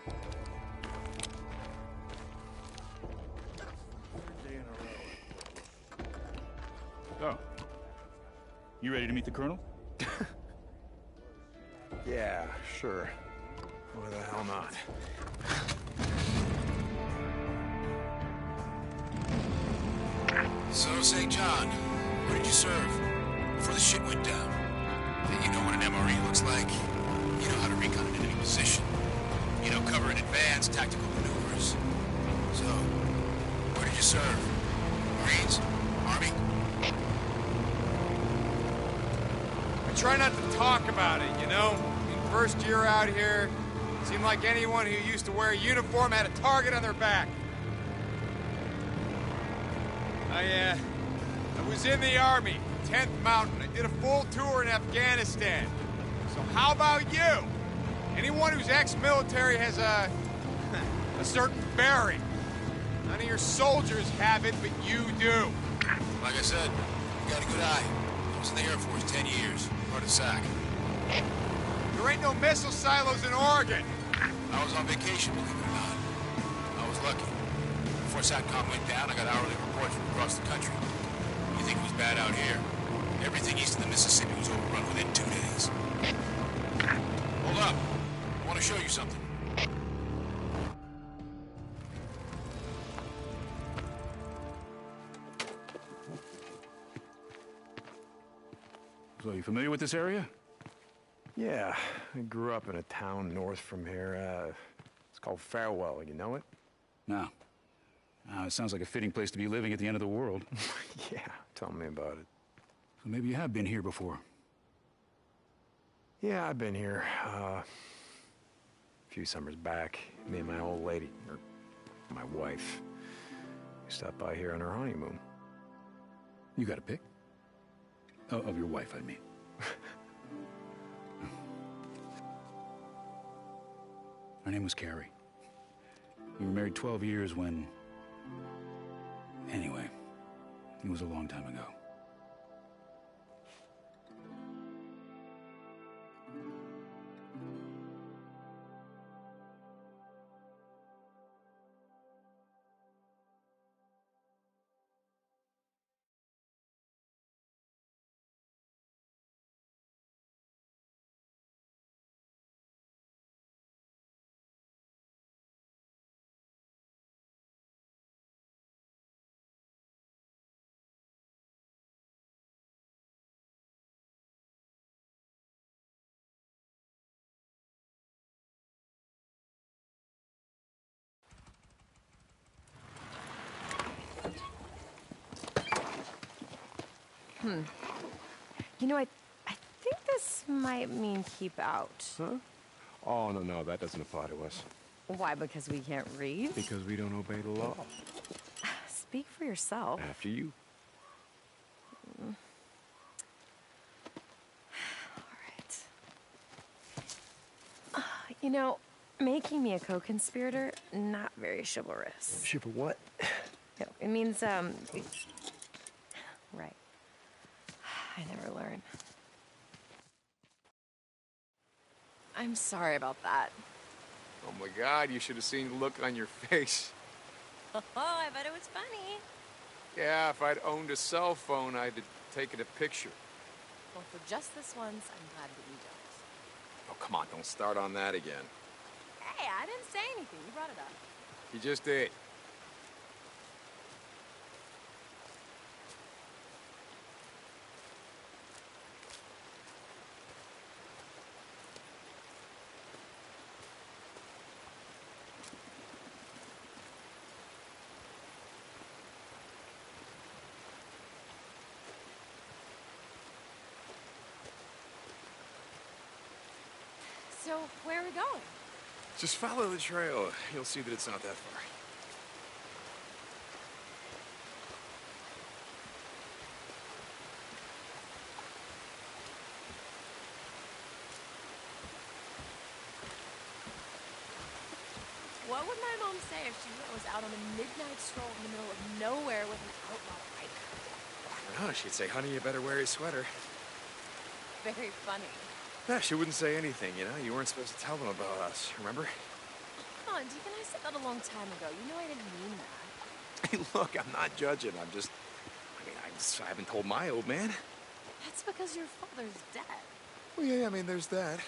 N: Oh. You ready to meet the Colonel?
B: Yeah, sure. Why the hell not?
O: So, Saint John, where did you serve? Before the shit went down. You know what an M R E looks like. You know how to recon an enemy position. You know, cover in advance, tactical maneuvers. So, where did you serve? Marines? Army?
A: I try not to talk about it, you know? I mean, first year out here, it seemed like anyone who used to wear a uniform had a target on their back. I, uh, I was in the Army, tenth Mountain. I did a full tour in Afghanistan. So how about you? Anyone who's ex-military has a, a certain bearing. None of your soldiers have it, but you do.
O: Like I said, you got a good eye. I was in the Air Force ten years, part of S A C.
A: There ain't no missile silos in Oregon.
O: I was on vacation, believe it or not. I was lucky. Before SATCOM went down, I got hourly reports from across the country. You think it was bad out here? Everything east of the Mississippi was overrun within two days. Hold up. I want to show you something.
N: So, you familiar with this area?
B: Yeah, I grew up in a town north from here. Uh, it's called Farewell. You know it?
N: No. Uh, it sounds like a fitting place to be living at the end of the world.
B: Yeah, tell me about it.
N: So maybe you have been here before.
B: Yeah, I've been here uh, a few summers back, me and my old lady, or my wife, we stopped by here on her honeymoon.
N: You got a pic? Oh, of your wife, I mean. Her name was Carrie. We were married twelve years when... Anyway, it was a long time ago.
S: Hmm. You know, I, I think this might mean keep out.
B: Huh? Oh, no, no, that doesn't apply to us.
S: Why? Because we can't read?
B: Because we don't obey the law.
S: Speak for yourself.
B: After you.
S: Mm. All right. Uh, you know, making me a co-conspirator, not very chivalrous.
B: Chivalrous what?
S: No, it means, um... Right. I never learn. I'm sorry about that.
B: Oh my God, you should have seen the look on your face.
S: Oh, I bet it was funny.
B: Yeah, if I'd owned a cell phone, I'd have taken a picture.
S: Well, for just this once, I'm glad that you don't.
B: Oh, come on, don't start on that again.
S: Hey, I didn't say anything. You brought it up.
B: You just did.
S: So, where are we going?
B: Just follow the trail. You'll see that it's not that far.
S: What would my mom say if she knew I was out on a midnight stroll in the middle of nowhere with an outlaw biker?
B: I don't know. She'd say, honey, you better wear your sweater.
S: Very funny.
B: Yeah, she wouldn't say anything, you know? You weren't supposed to tell them about us, remember?
S: Come on, Deacon, I said that a long time ago. You know I didn't mean that.
B: Hey, look, I'm not judging. I'm just... I mean, I, just, I haven't told my old man.
S: That's because your father's dead.
B: Well, yeah, I mean, there's that.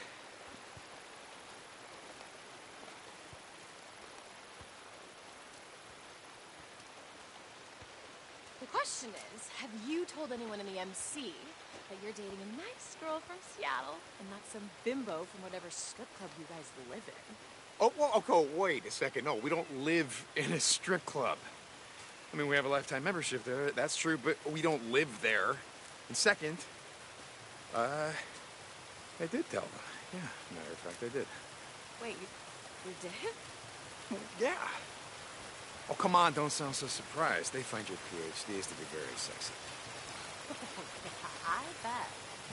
S: The question is, have you told anyone in the M C that you're dating a nice girl from Seattle and not some bimbo from whatever strip club you guys live in?
B: Oh, well, okay, wait a second. No, we don't live in a strip club. I mean, we have a lifetime membership there, that's true, but we don't live there. And second, uh, I did tell them. Yeah, matter of fact, I did.
S: Wait, you, you did?
B: Yeah. Oh, come on, don't sound so surprised. They find your P H Ds to be very sexy.
S: I bet.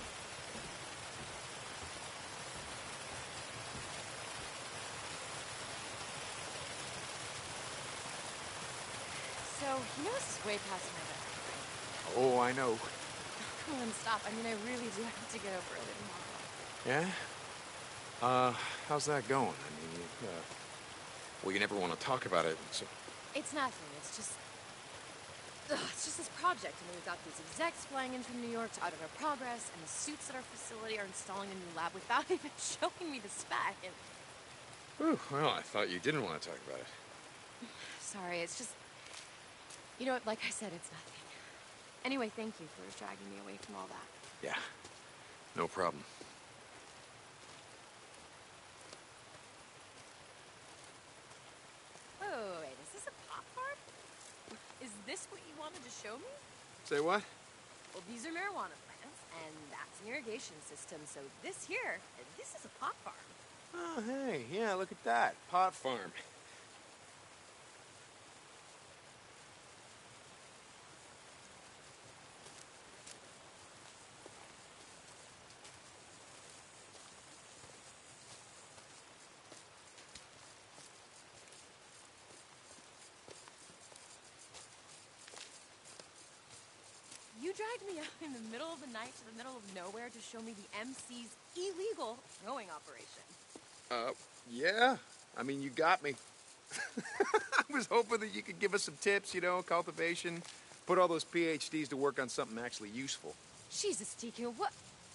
S: So, you know this is way past my bedtime.
B: Oh, I know.
S: Come on, stop. I mean, I really do have to get over it tomorrow.
B: Yeah? Uh, how's that going? I mean, you, uh, well, you never want to talk about it, so...
S: It's nothing. It's just... Ugh, it's just this project. I mean, we've got these execs flying in from New York to audit our progress, and the suits at our facility are installing a new lab without even showing me the spec, and...
B: Ooh, well, I thought you didn't want to talk about it.
S: Sorry, it's just... You know what, like I said, it's nothing. Anyway, thank you for dragging me away from all that.
B: Yeah, no problem.
S: Wait, wait, wait, wait. Is this a pop card? Is this what you wanted to show me?
B: Say what?
S: Well, these are marijuana plants, and that's an irrigation system, so this here, this is a pot farm.
D: Oh, hey, yeah, look at that. Pot farm.
S: You dragged me out in the middle of the night to the middle of nowhere to show me the M C's illegal growing operation.
D: Uh, yeah. I mean, you got me. I was hoping that you could give us some tips, you know, cultivation, put all those P H Ds to work on something actually useful.
S: Jesus, Deacon, what?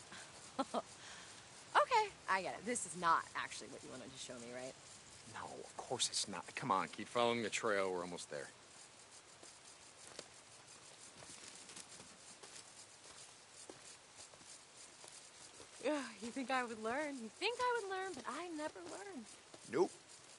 S: Okay, I get it. This is not actually what you wanted to show me, right?
D: No, of course it's not. Come on, keep following the trail. We're almost there.
S: Ugh, you think I would learn? You think I would learn, but I never learned.
D: Nope.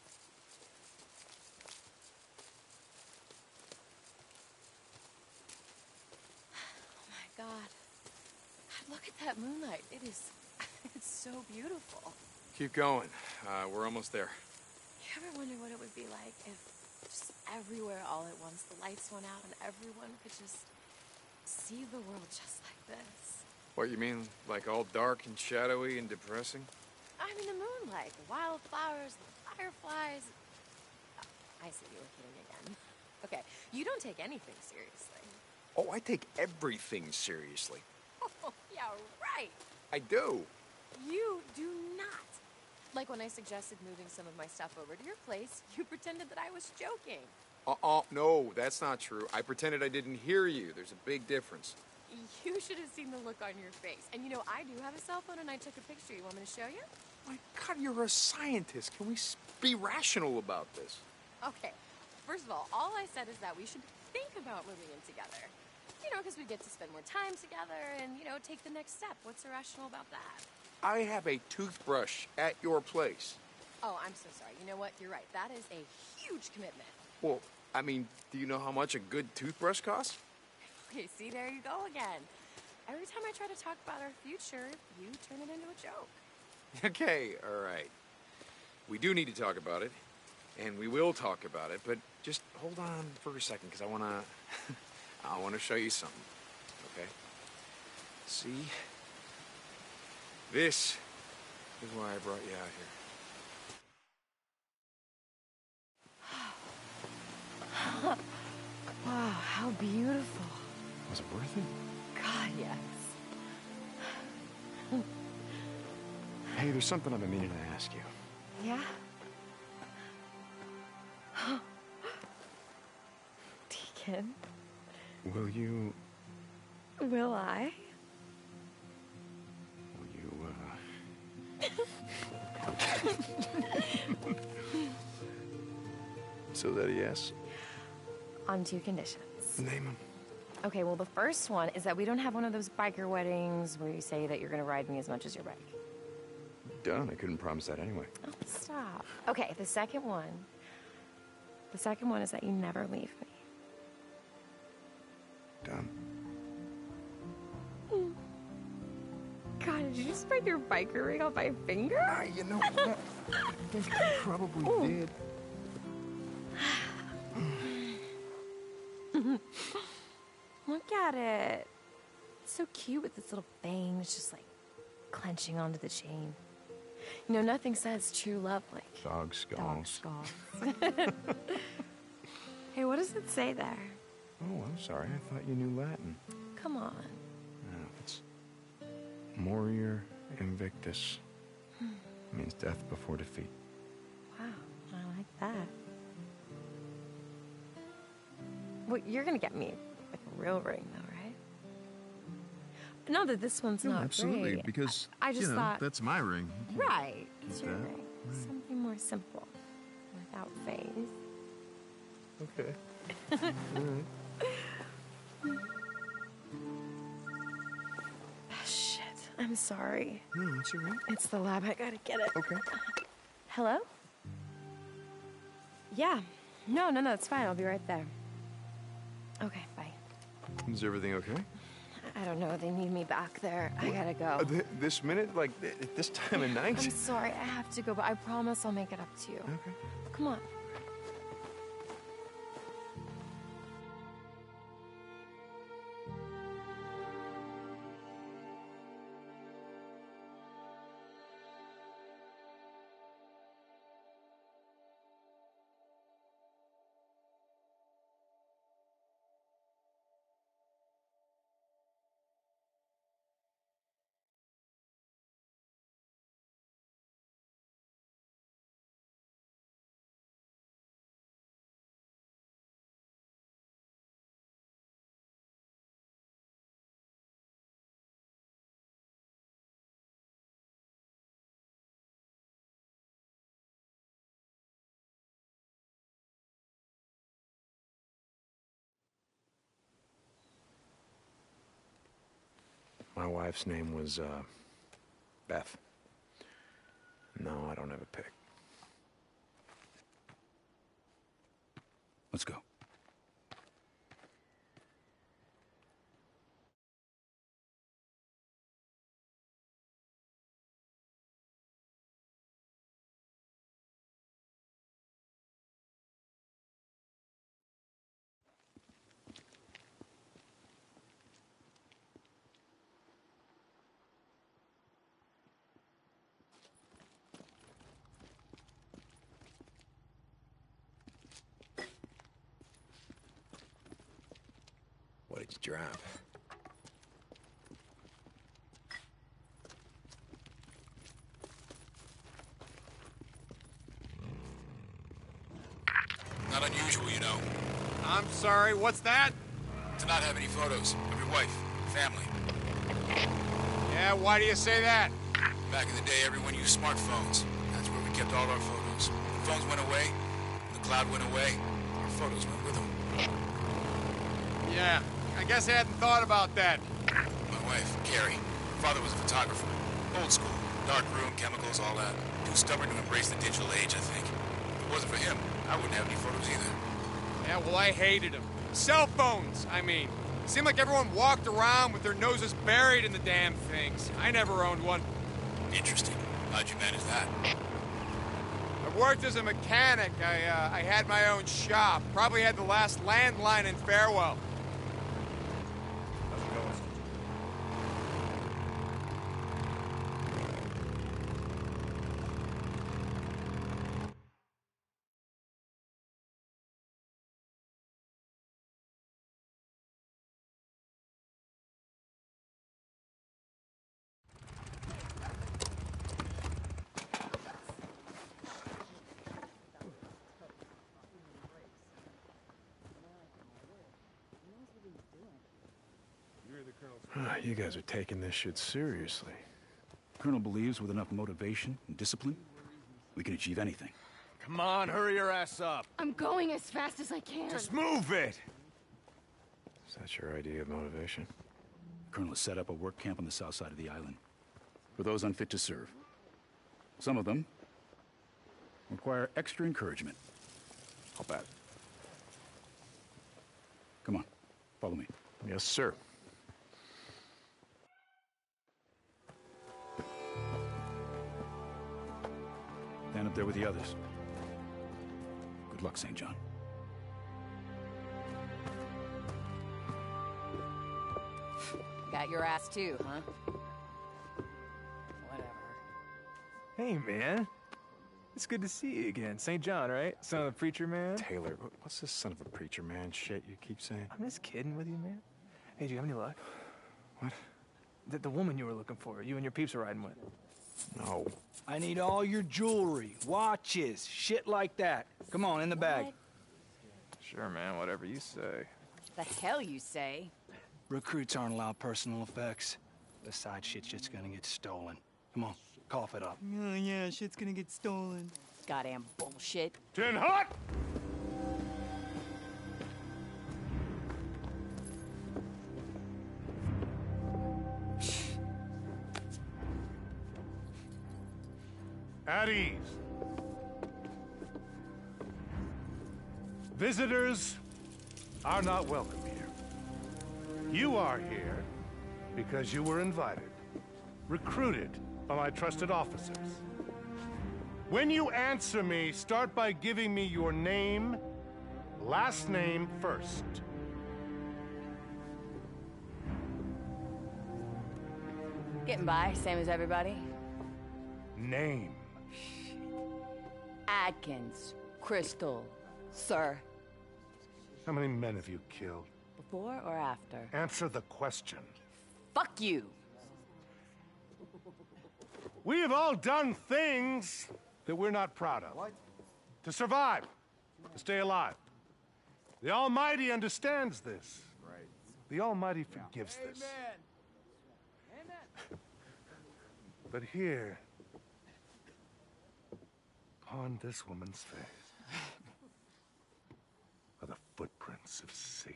S: Oh my God. Look at that moonlight. It is, it's so beautiful.
D: Keep going. Uh, we're almost there.
S: You ever wonder what it would be like if just everywhere all at once the lights went out and everyone could just see the world just like this?
D: What, you mean, like all dark and shadowy and depressing?
S: I mean, the moonlight, the wildflowers, the fireflies. Oh, I see you were kidding again. Okay, you don't take anything seriously.
D: Oh, I take everything seriously.
S: Oh, yeah, right.
D: I do.
S: You do not. Like when I suggested moving some of my stuff over to your place, you pretended that I was joking.
D: Uh-uh, no, that's not true. I pretended I didn't hear you. There's a big difference.
S: You should have seen the look on your face. And you know, I do have a cell phone and I took a picture. You want me to show you?
D: My God, you're a scientist. Can we s- be rational about this?
S: Okay. First of all, all I said is that we should think about moving in together. You know, because we get to spend more time together and, you know, take the next step. What's irrational about that?
D: I have a toothbrush at your place.
S: Oh, I'm so sorry. You know what? You're right. That is a huge commitment.
D: Well, I mean, do you know how much a good toothbrush costs?
S: Okay, see, there you go again. Every time I try to talk about our future, you turn it into a joke.
D: Okay, all right. We do need to talk about it, and we will talk about it, but just hold on for a second, because I want to... I want to show you something, okay? See? This is why I brought you out here.
S: Wow, how beautiful.
B: Was it worth it?
S: God, yes.
B: Hey, there's something I've been meaning to ask you.
S: Yeah? Deacon,
B: Will you...
S: will I?
B: Will you, uh... So that a yes?
S: On two conditions.
B: Name them.
S: Okay, well, the first one is that we don't have one of those biker weddings where you say that you're going to ride me as much as your bike.
B: Done. I couldn't promise that anyway.
S: Oh, stop. Okay, the second one. The second one is that you never leave me.
B: Done.
S: God, did you just break your biker ring off my finger?
B: Ah, you know what? I think I probably
S: Ooh.
B: did.
S: Look at it. It's so cute with this little bangs just like clenching onto the chain. You know, nothing says true love like
B: Dog skulls.
S: dog skulls. Hey, what does it say there?
B: Oh, I'm sorry. I thought you knew Latin.
S: Come on.
B: No, it's Morior Invictus. It means death before defeat.
S: Wow, I like that. Well, you're gonna get me like a real ring, though, right? No, that this one's
B: No,
S: not
B: absolutely,
S: great.
B: because
S: I, I just
B: you know,
S: thought
B: that's my ring. You can't
S: right. It's
B: keep
S: your
B: that.
S: ring.
B: Right.
S: Something more simple, without phase.
B: Okay. All right.
S: Shit, I'm sorry.
B: No, it's all right.
S: It's the lab. I gotta get it.
B: Okay.
S: Hello? Yeah. No, no, no. It's fine. I'll be right there. Okay. Bye.
B: Is everything okay?
S: I I don't know. They need me back there. I gotta go.
B: Uh, th this minute? Like, th this time of night?
S: I'm sorry. I have to go, but I promise I'll make it up to you.
B: Okay.
S: Come on.
B: My wife's name was, uh, Beth. No, I don't have a pick.
N: Let's go.
B: What did you drop?
O: Not unusual, you know.
A: I'm sorry, what's that?
O: To not have any photos of your wife, family.
A: Yeah, why do you say that?
O: Back in the day, everyone used smartphones. That's where we kept all our photos. The phones went away, the cloud went away, our photos went with them.
A: Yeah, I guess I hadn't thought about that.
O: My wife, Carrie, father was a photographer. Old school, dark room, chemicals, all that. Too stubborn to embrace the digital age, I think. If it wasn't for him, I wouldn't have any photos either.
A: Yeah, well, I hated them. Cell phones, I mean. Seemed like everyone walked around with their noses buried in the damn things. I never owned one.
O: Interesting. How'd you manage that?
A: I worked as a mechanic. I, uh, I had my own shop. Probably had the last landline in Farewell.
B: Ah, you guys are taking this shit seriously.
N: Colonel believes with enough motivation and discipline, we can achieve anything.
Q: Come on, hurry your ass up.
R: I'm going as fast as I can.
Q: Just move it!
B: Is that your idea of motivation?
N: The Colonel has set up a work camp on the south side of the island for those unfit to serve. Some of them require extra encouragement.
B: I'll bet.
N: Come on, follow me.
B: Yes, sir.
N: Stand up there with the others. Good luck, Saint John.
F: Got your ass too, huh? Whatever.
P: Hey, man. It's good to see you again. Saint John, right? Son of the preacher man?
B: Taylor, what's this son of a preacher man shit you keep saying?
P: I'm just kidding with you, man. Hey, do you have any luck?
B: What?
P: The, the woman you were looking for, you and your peeps are riding with.
B: No.
Q: I need all your jewelry, watches, shit like that. Come on, in the bag.
F: What?
P: Sure, man, whatever you say.
F: The hell you say?
Q: Recruits aren't allowed personal effects. Besides, shit's just gonna get stolen. Come on, cough it up.
F: Oh, yeah, shit's gonna get stolen. Goddamn bullshit.
L: Tin hot! At ease. Visitors are not welcome here. You are here Because you were invited, recruited by my trusted officers. When you answer me, start by giving me your name, last name first.
H: Getting by, same as everybody.
L: Name.
H: Adkins. Crystal. Sir.
L: How many men have you killed?
H: Before or after?
L: Answer the question.
H: Fuck you!
L: We have all done things that we're not proud of. What? To survive. To stay alive. The Almighty understands this. Right. The Almighty forgives yeah. this. Amen. But here, upon this woman's face, are the footprints of Satan.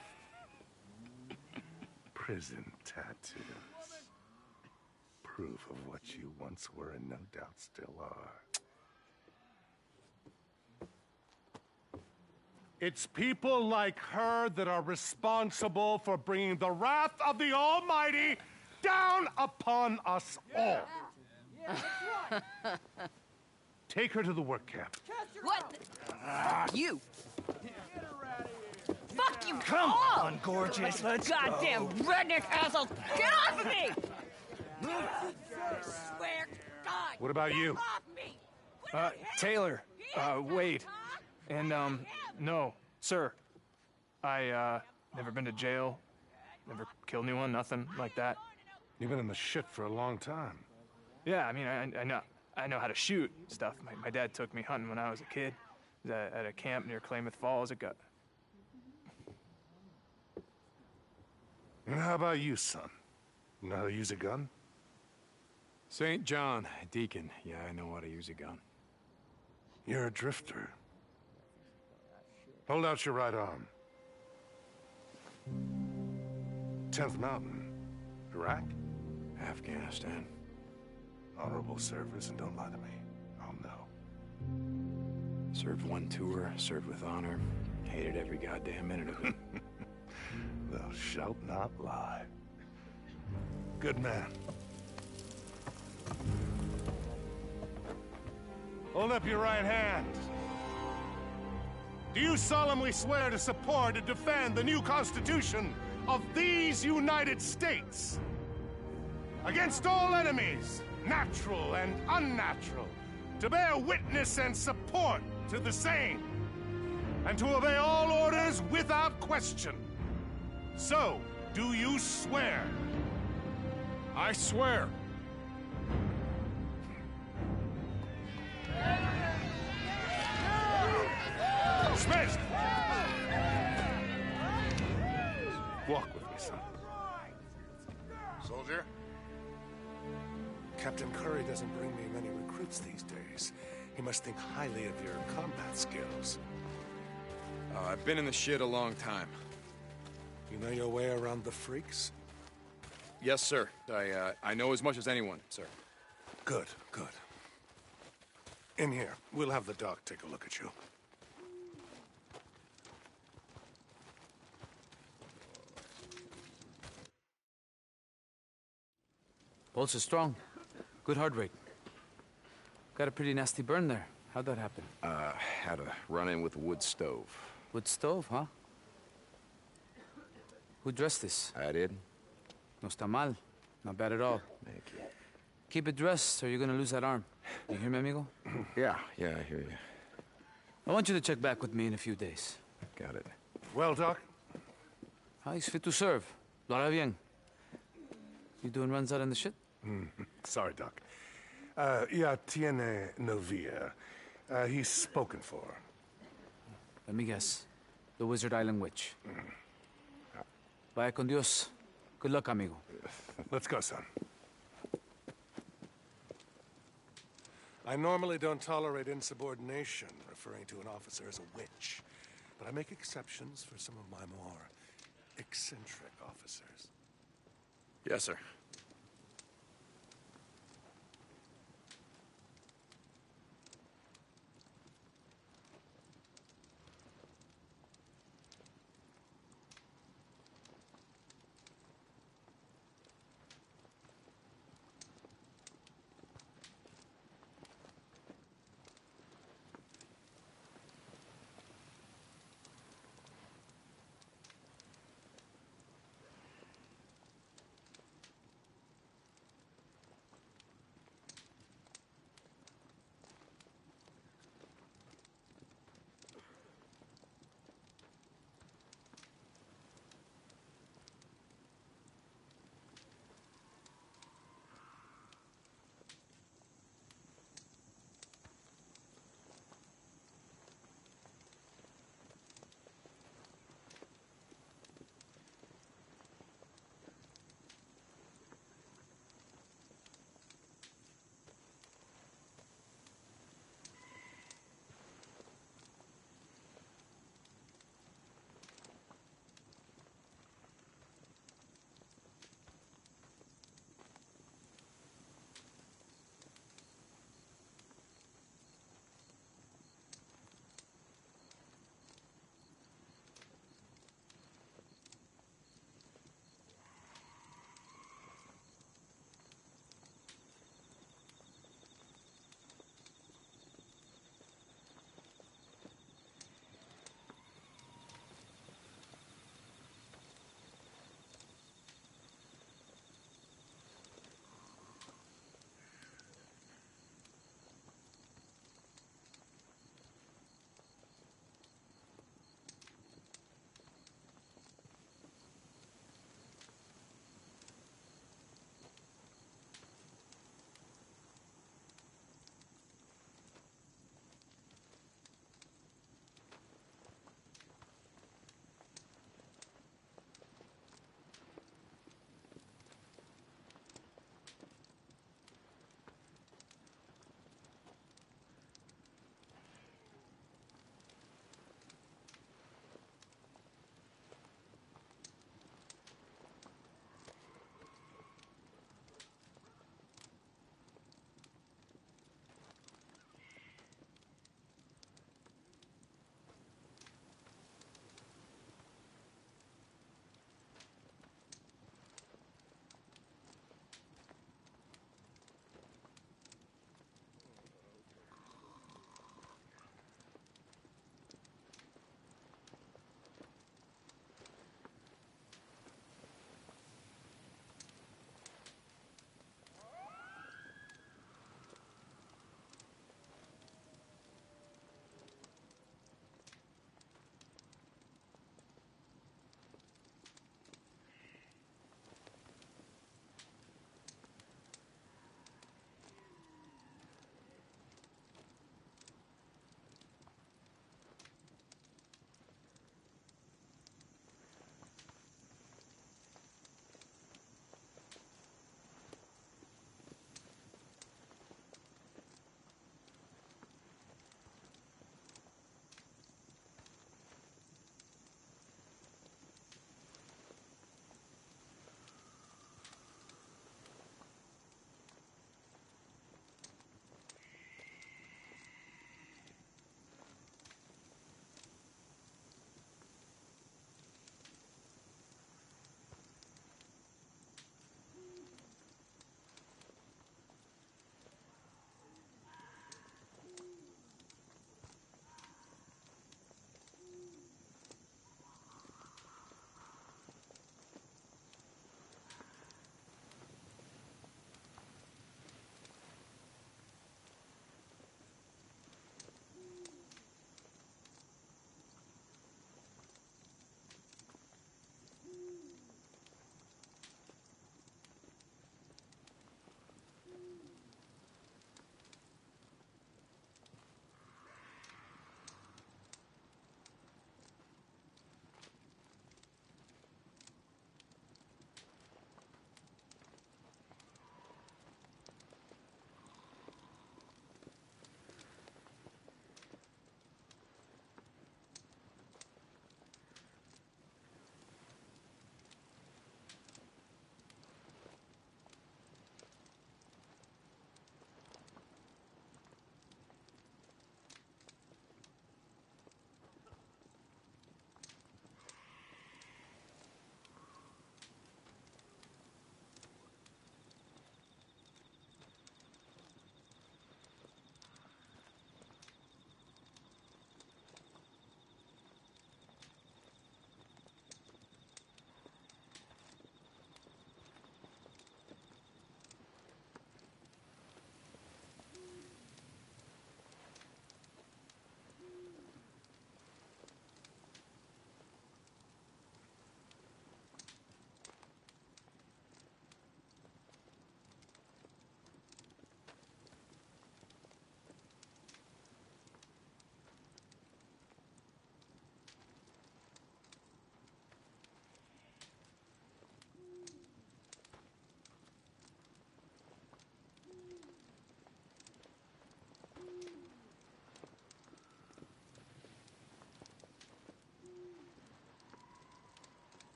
L: Prison tattoos. Proof of what you once were and no doubt still are. It's people like her that are responsible for bringing the wrath of the Almighty down upon us all. Yeah, that's right. Take her to the work camp.
H: What? Uh, you. Fuck you!
Q: Come
H: all.
Q: on, gorgeous. Let's
H: Goddamn
Q: go.
H: redneck asshole! Get off of me! Swear to God!
L: What about you?
H: Off me.
P: Uh, Taylor. Uh, Wade. And, um, no, sir. I, uh, never been to jail. Never killed anyone, nothing like that.
L: You've been in the shit for a long time.
P: Yeah, I mean, I, I know. I know how to shoot stuff. My, my dad took me hunting when I was a kid. It was at, at a camp near Klamath Falls. It got...
L: And how about you, son? You know how to use a gun?
B: Saint John, Deacon. Yeah, I know how to use a gun.
L: You're a drifter. Hold out your right arm. tenth Mountain. Iraq?
B: Afghanistan.
L: Honorable service, and don't lie to me. I'll know.
B: Served one tour, served with honor. Hated every goddamn minute of it.
L: Thou shalt not lie. Good man. Hold up your right hand. Do you solemnly swear to support and defend the new Constitution of these United States? Against all enemies, natural and unnatural, to bear witness and support to the same, and to obey all orders without question. So, do you swear?
B: I swear.
L: Smith! Walk with me, son. Soldier?
T: Captain Curry doesn't bring me many recruits these days. He must think highly of your combat skills.
B: Uh, I've been in the shit a long time.
T: You know your way around the freaks?
B: Yes, sir. I, uh, I know as much as anyone, sir.
T: Good, good. In here. We'll have the doc take a look at you.
U: Pulse is strong. Good heart rate. Got a pretty nasty burn there. How'd that happen?
B: Uh, had a run-in with a wood stove.
U: Wood stove, huh? Who dressed this?
B: I did.
U: No está mal. Not bad at all.
B: Thank you.
U: Keep it dressed or you're gonna lose that arm. You hear me, amigo?
B: Yeah, yeah, I hear you.
U: I want you to check back with me in a few days.
B: Got it.
L: Well, Doc?
U: Ah, he's fit to serve. Lo hará bien. You doing runs out in the shit?
L: Mm, sorry, Doc. Uh, ya tiene novia. Uh, he's spoken for.
U: Let me guess. The Wizard Island Witch.
L: Mm.
U: Vaya con Dios. Good luck, amigo.
L: Let's go, son.
T: I normally don't tolerate insubordination, referring to an officer as a witch. But I make exceptions for some of my more eccentric officers.
B: Yes, sir.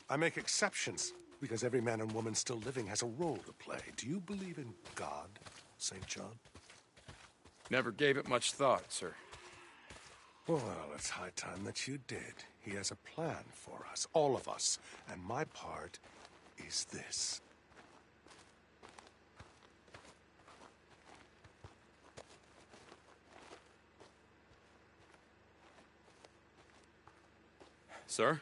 T: I make exceptions because every man and woman still living has a role to play. Do you believe in God, Saint John?
D: Never gave it much thought, sir.
T: Well, it's high time that you did. He has a plan for us, all of us, and my part is this.
D: Sir?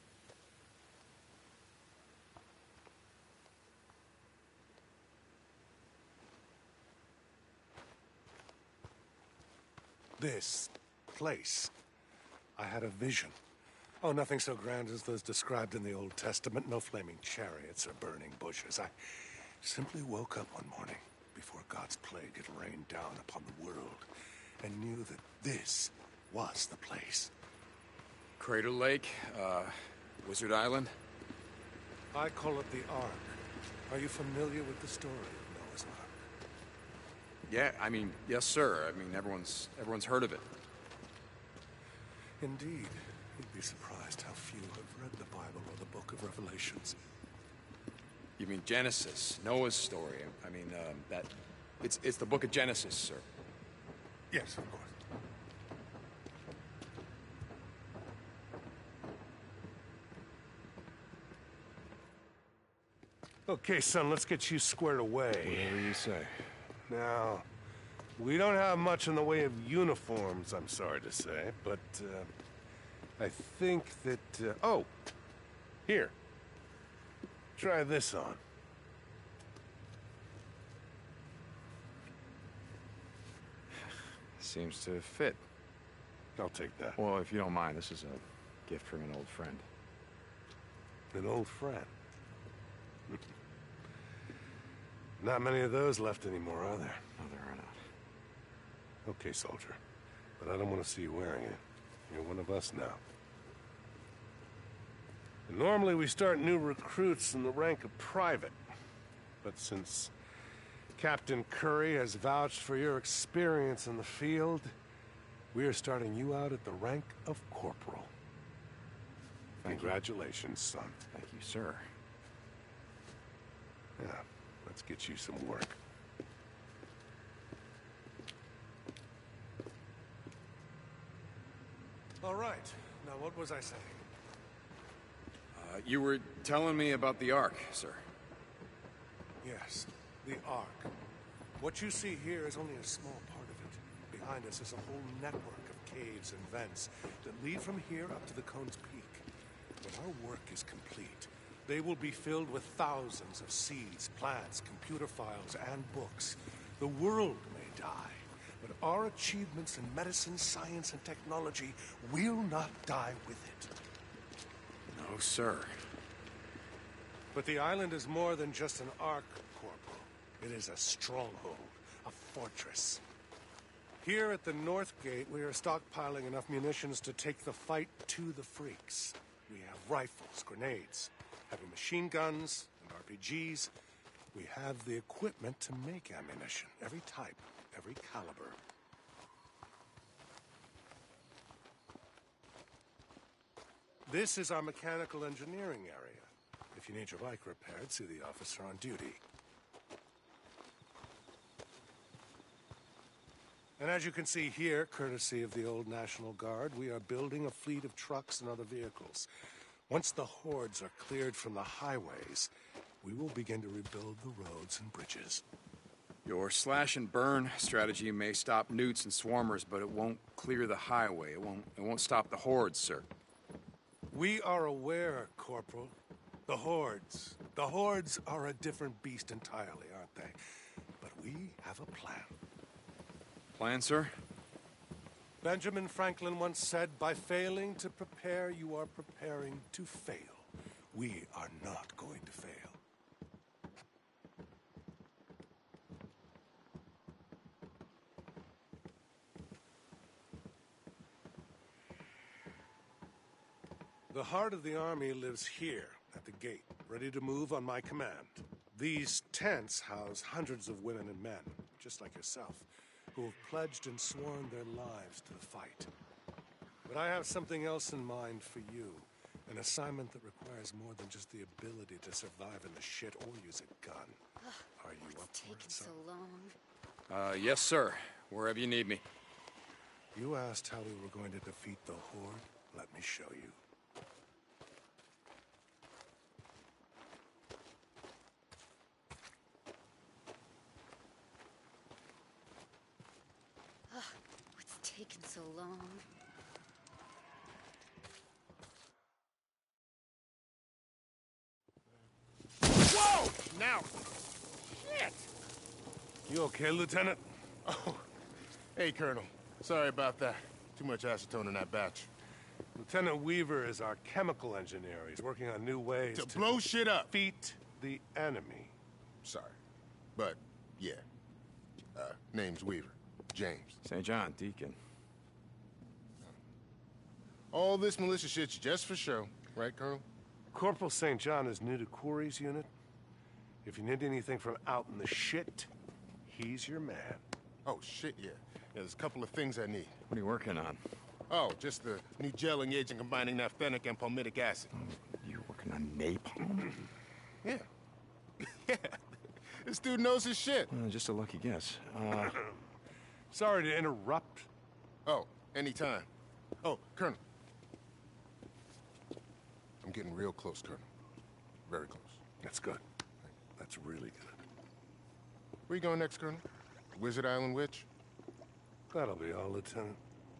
T: This place. I had a vision. Oh, nothing so grand as those described in the Old Testament. No flaming chariots or burning bushes. I simply woke up one morning before God's plague had rained down upon the world and knew that this was the place.
D: Crater Lake, uh, Wizard Island?
T: I call it the Ark. Are you familiar with the story of Noah's Ark?
D: Yeah, I mean, yes, sir. I mean, everyone's everyone's heard of it.
T: Indeed. You'd be surprised how few have read the Bible or the Book of Revelations.
D: You mean Genesis, Noah's story? I mean, um, that it's it's the Book of Genesis, sir.
T: Yes, of course. Okay, son, let's get you squared away.
L: Whatever you say.
T: Now, we don't have much in the way of uniforms, I'm sorry to say, but uh, I think that... Uh, oh, here. Try this on.
D: Seems to fit.
T: I'll take that.
D: Well, if you don't mind, this is a gift from an old friend.
T: An old friend? Not many of those left anymore, are there?
D: No, there are not.
T: Okay, soldier. But I don't want to see you wearing it. You're one of us now. And normally we start new recruits in the rank of private. But since Captain Curry has vouched for your experience in the field, we are starting you out at the rank of corporal.
D: Thank
T: Congratulations, son.
D: Thank you, sir.
T: Yeah, let's get you some work. All right. Now, what was I saying?
D: Uh, you were telling me about the Ark, sir.
T: Yes, the Ark. What you see here is only a small part of it. Behind us is a whole network of caves and vents that lead from here up to the Cone's Peak. When our work is complete, they will be filled with thousands of seeds, plants, computer files, and books. The world may die, but our achievements in medicine, science, and technology will not die with it.
D: No, sir.
T: But the island is more than just an ark, Corporal. It is a stronghold, a fortress. Here at the North Gate, we are stockpiling enough munitions to take the fight to the freaks. We have rifles, grenades, heavy machine guns, and R P Gs. We have the equipment to make ammunition, every type, every caliber. This is our mechanical engineering area. If you need your bike repaired, see the officer on duty. And as you can see here, courtesy of the old National Guard, we are building a fleet of trucks and other vehicles. Once the hordes are cleared from the highways, we will begin to rebuild the roads and bridges.
D: Your slash and burn strategy may stop newts and swarmers, but it won't clear the highway. It won't, it won't stop the hordes, sir.
T: We are aware, Corporal. The hordes. The hordes are a different beast entirely, aren't they? But we have a plan.
D: Plan, sir?
T: Benjamin Franklin once said, by failing to prepare, you are preparing to fail. We are not going to fail. The heart of the army lives here, at the gate, ready to move on my command. These tents house hundreds of women and men, just like yourself, who have pledged and sworn their lives to the fight. But I have something else in mind for you, An assignment that requires more than just the ability to survive in the shit or use a gun. Are you up for it, son?
R: So long.
D: Uh, yes, sir. Wherever you need me.
T: You asked how we were going to defeat the Horde. Let me show you.
R: Ugh, what's taking so long?
T: Whoa! Now! Shit! You okay, Lieutenant?
G: Oh, hey, Colonel. Sorry about that. Too much acetone in that batch.
T: Lieutenant Weaver is our chemical engineer. He's working on new ways
G: To
T: to,
G: blow shit up.
T: defeat the enemy.
G: Sorry. But, yeah. Uh, name's Weaver. James.
B: Saint John, Deacon.
G: All this militia shit's just for show. Right, Colonel?
T: Corporal Saint John is new to Corey's unit. If you need anything from out in the shit, he's your man.
G: Oh, shit, yeah. Yeah, there's a couple of things I need.
B: What are you working on?
G: Oh, just the new gelling agent combining naphthenic and palmitic acid.
B: You working on napalm?
G: Yeah. Yeah. This dude knows his shit.
B: Uh, just a lucky guess. Uh,
T: Sorry to interrupt.
G: Oh, anytime. Oh, Colonel. I'm getting real close, Colonel. Very close.
T: That's good. That's really good.
G: Where you going next, Colonel? Wizard Island Witch?
T: That'll be all, Lieutenant.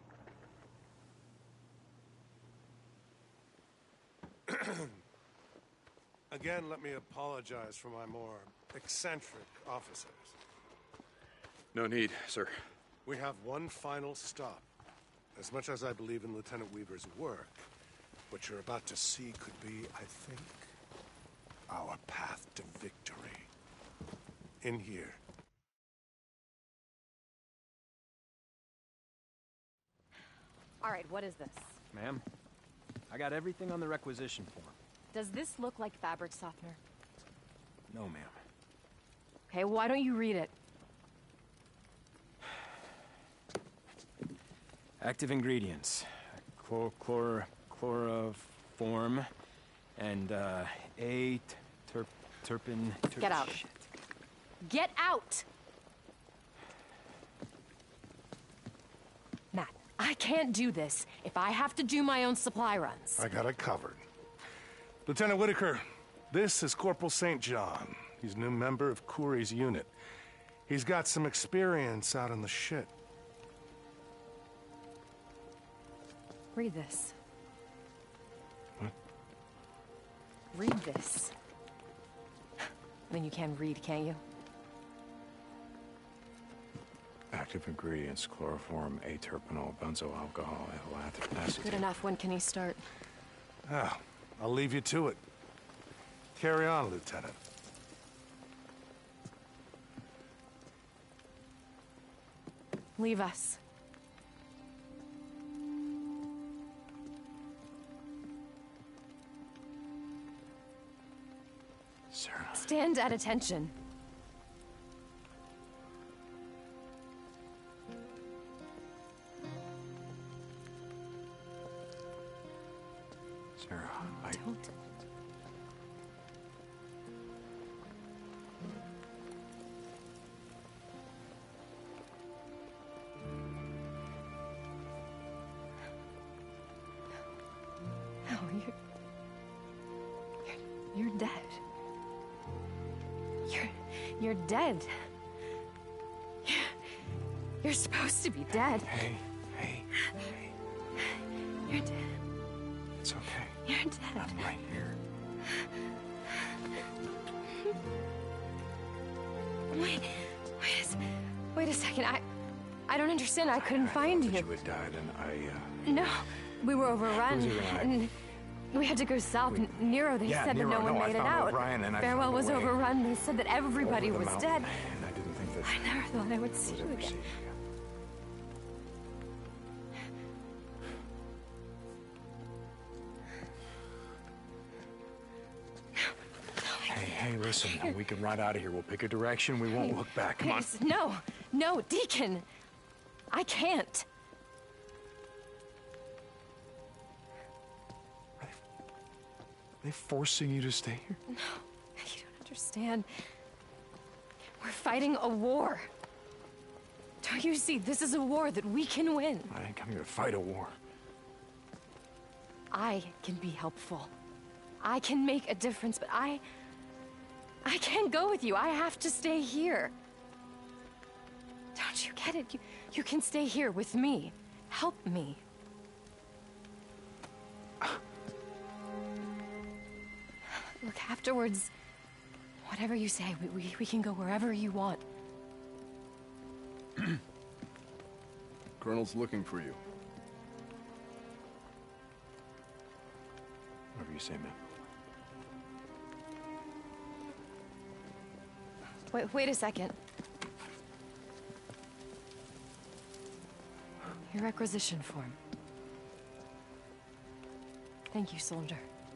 T: Again, let me apologize for my more eccentric officers.
B: no need, sir.
T: We have one final stop. As much as I believe in Lieutenant Weaver's work, what you're about to see could be, I think, our path to victory. In here.
S: All right, what is this?
P: Ma'am, I got everything on the requisition form.
S: Does this look like fabric softener?
P: No, ma'am.
S: Okay, why don't you read it?
P: Active ingredients. Chlor... chlor... chloroform. And, uh, A... terp... terpin... Ter
S: Get out.
P: Shit.
S: Get out! Matt, I can't do this if I have to do my own supply runs.
T: I got it covered. Lieutenant Whitaker, this is Corporal Saint John. He's a new member of Corey's unit. He's got some experience out in the shit.
S: Read this.
B: What?
S: Read this. I mean, you can read, can't you?
B: Active ingredients, chloroform, aterpenol, benzoyl alcohol, acetate.
S: Good enough. When can he start?
T: Ah, I'll leave you to it. Carry on, Lieutenant.
S: Leave us.
B: Sarah.
S: Stand at attention.
B: Sarah, I...
S: Don't. No, you're... You're... You're dead. You're... You're dead. You're, you're supposed to be dead.
B: Hey, hey, hey.
S: You're dead.
B: It's okay.
S: You're dead.
B: I'm right here.
S: Wait, wait a, s- wait a second. I, I don't understand. I couldn't
B: I
S: find
B: thought
S: you.
B: that you had died, and I, uh...
S: No, we were overrun,
B: Who's overrun?
S: and we had to go south.
B: Wait.
S: Nero, they
B: Yeah,
S: said
B: Nero,
S: that no one
B: no, I
S: made it
B: found
S: out.
B: O'Brien, and I
S: Farewell
B: found a
S: was
B: way
S: overrun. They said that everybody
B: over the
S: was
B: mountain,
S: dead.
B: And I didn't think that...
S: I never thought I would see
B: would
S: you
B: ever
S: again.
B: see you again. Hey, hey, listen, now we can ride out of here. We'll pick a direction. We won't look back. Come on.
S: Please, no, no, Deacon. I can't.
P: they forcing you to stay here?
S: No, you don't understand. We're fighting a war. Don't you see? This is a war that we can win.
P: I didn't come here to fight a war.
S: I can be helpful. I can make a difference, but I... I can't go with you. I have to stay here. Don't you get it? You, you can stay here with me. Help me. Look, afterwards, whatever you say, we, we, we can go wherever you want.
C: Colonel's looking for you.
P: Whatever you say, man.
S: Wait, wait a second. Your requisition form. Thank you, soldier.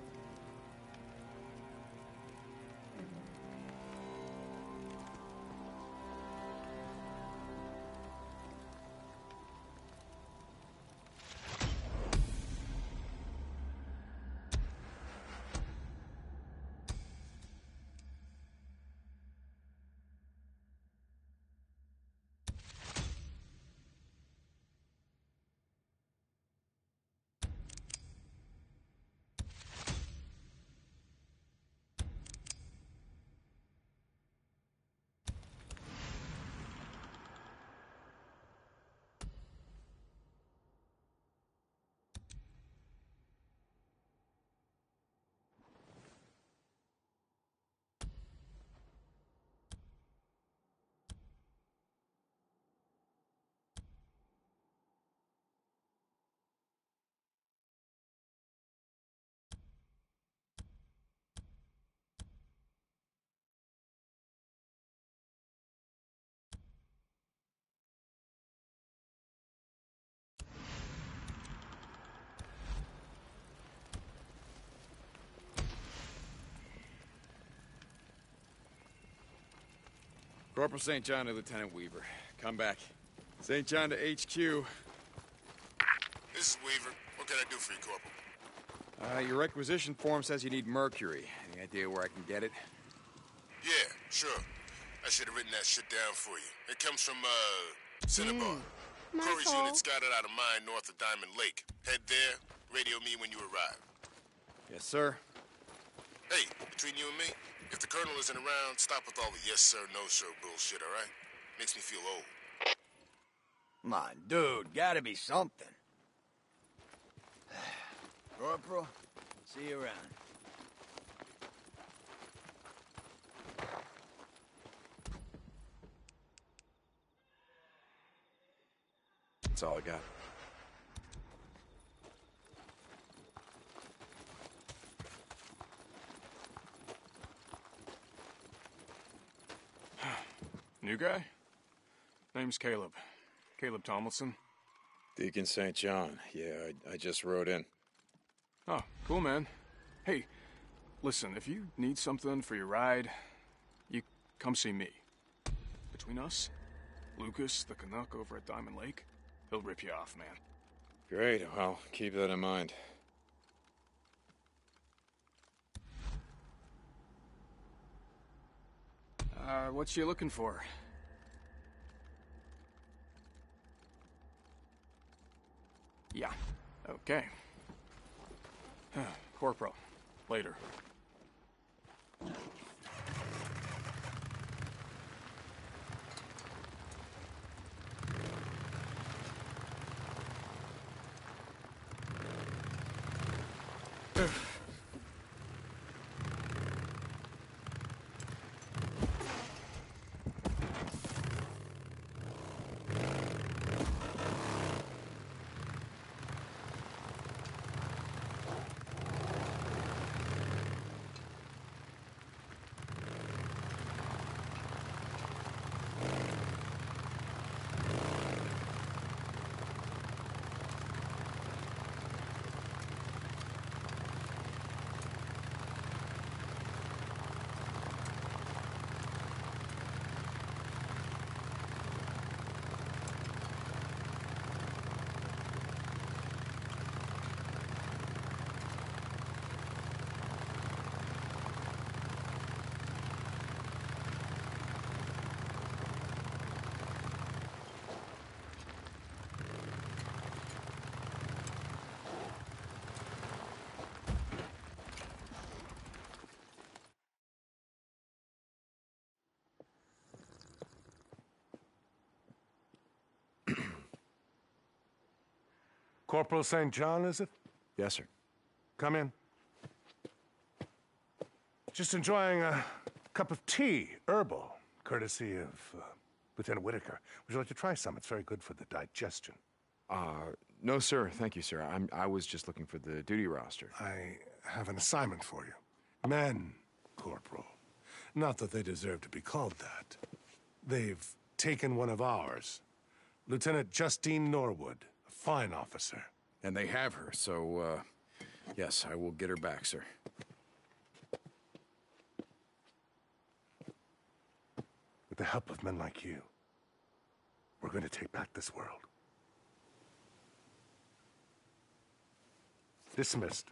D: Corporal Saint John to Lieutenant Weaver. Come back. Saint John to H Q.
G: This is Weaver. What can I do for you, Corporal?
D: Uh, your requisition form says you need mercury. Any idea where I can get it?
G: Yeah, sure. I should have written that shit down for you. It comes from, uh, Cinnabar.
S: Mm,
G: Corey's
S: fault.
G: unit scouted out a mine north of Diamond Lake. Head there, radio me when you arrive.
D: Yes, sir.
G: Hey, between you and me, if the Colonel isn't around, stop with all the yes sir, no sir bullshit, all right? Makes me feel old.
V: Come on, dude, gotta be something. Corporal, see you around.
D: That's all I got.
P: New guy? Name's Caleb. Caleb Tomlinson.
D: Deacon Saint John. Yeah, I, I just rode in.
P: Oh, cool, man. Hey, listen, if you need something for your ride, you come see me. Between us, Lucas, the Canuck over at Diamond Lake, he'll rip you off, man.
D: Great, well, keep that in mind.
P: Uh, what you looking for? Yeah, okay. Corporal, later.
T: Corporal Saint John, is it?
B: Yes, sir.
T: Come in. Just enjoying a cup of tea, herbal, courtesy of uh, Lieutenant Whitaker. Would you like to try some? It's very good for the digestion.
B: Uh, no, sir. Thank you, sir. I'm, I was just looking for the duty roster.
T: I have an assignment for you. Men, Corporal. Not that they deserve to be called that. They've taken one of ours. Lieutenant Justine Norwood, a fine officer.
B: And they have her, so, uh, yes, I will get her back, sir.
T: With the help of men like you, we're going to take back this world. Dismissed.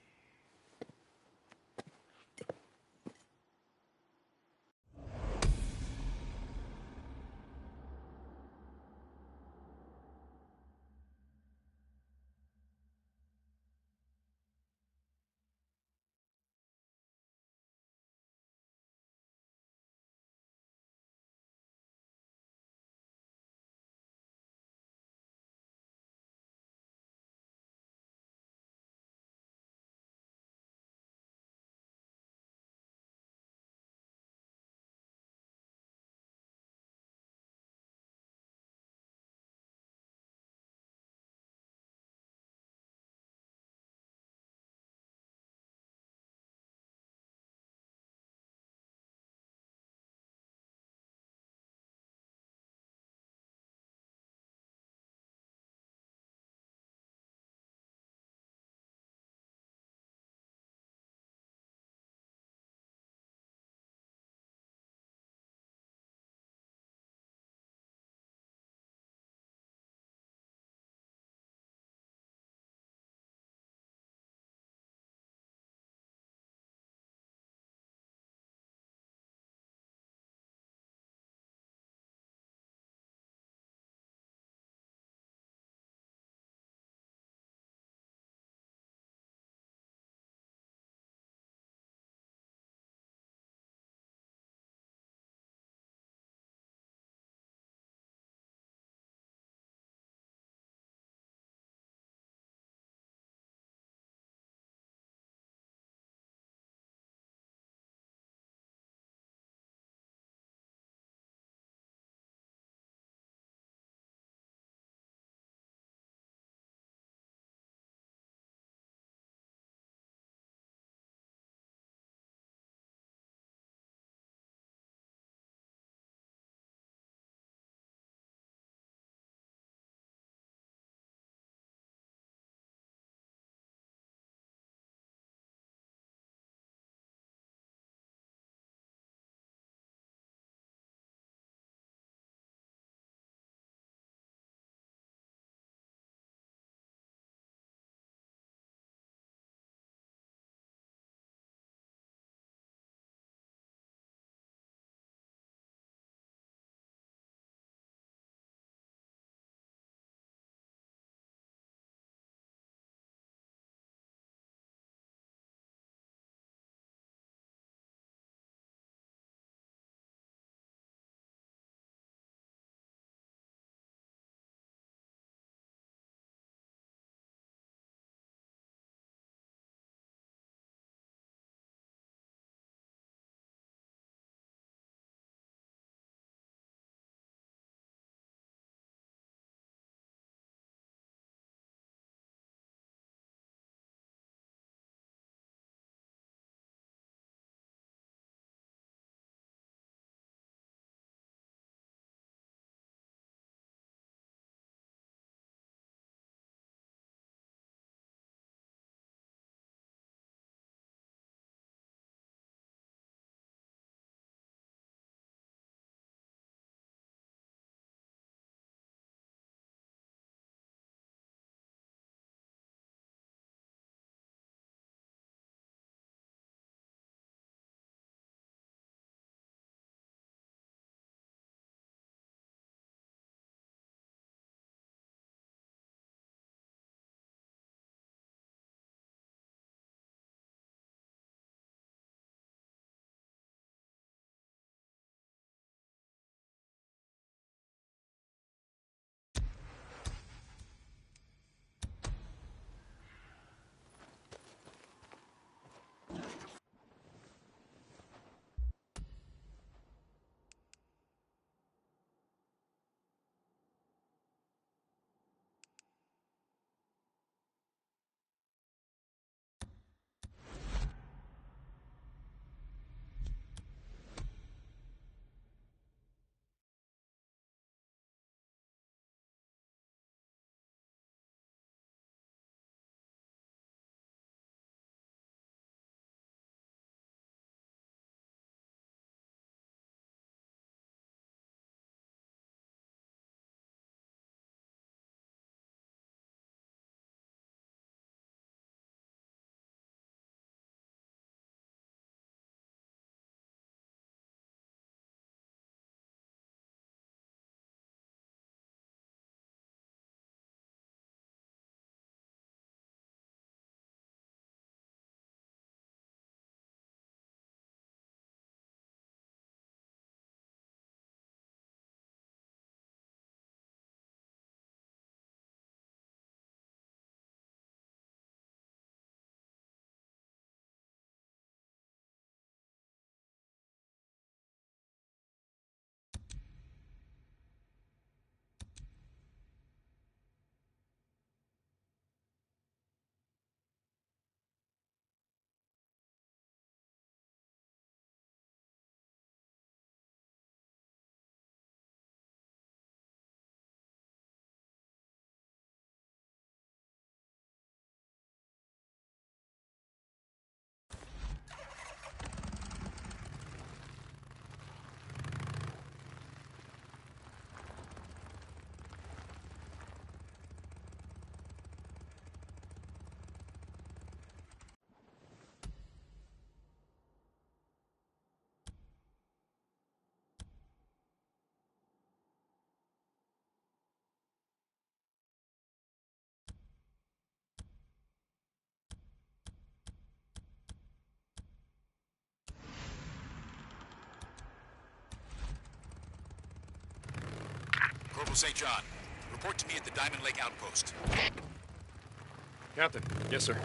O: Corporal Saint John. Report to me at the Diamond Lake Outpost.
P: Captain. Yes, sir.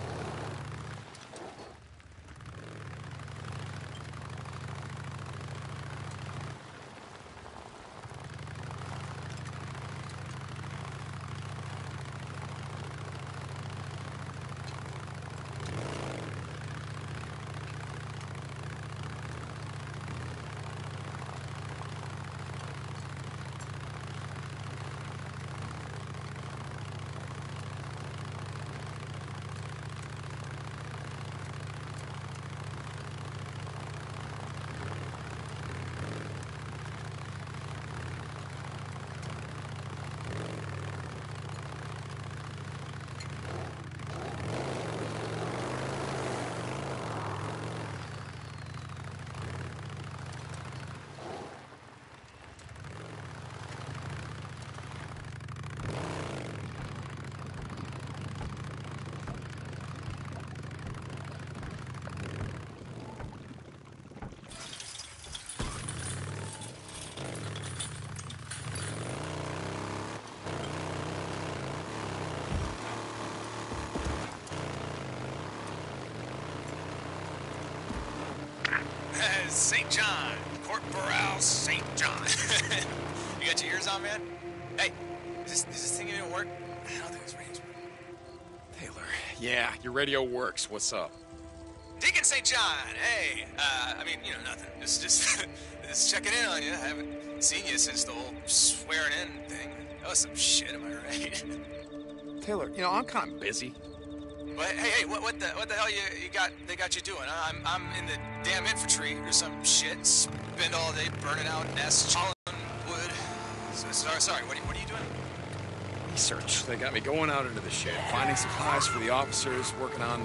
K: Saint John. Corporal Saint John. You got your ears on, man? Hey, is this, is this thing gonna work? I don't think it's radio.
D: Taylor, yeah, your radio works. What's up?
K: Deacon Saint John, hey. Uh, I mean, you know, nothing. Just, just, just checking in on you. I haven't seen you since the whole swearing in thing. That was some shit, am I right?
D: Taylor, you know, I'm kind of busy.
K: But hey, hey, what, what the, what the hell you, you got? They got you doing? I'm, I'm in the damn infantry or some shit. Spend all day burning out nests, hauling wood. So, sorry, sorry. What are, what are you doing?
D: Research. They got me going out into the shed, finding supplies for the officers, working on.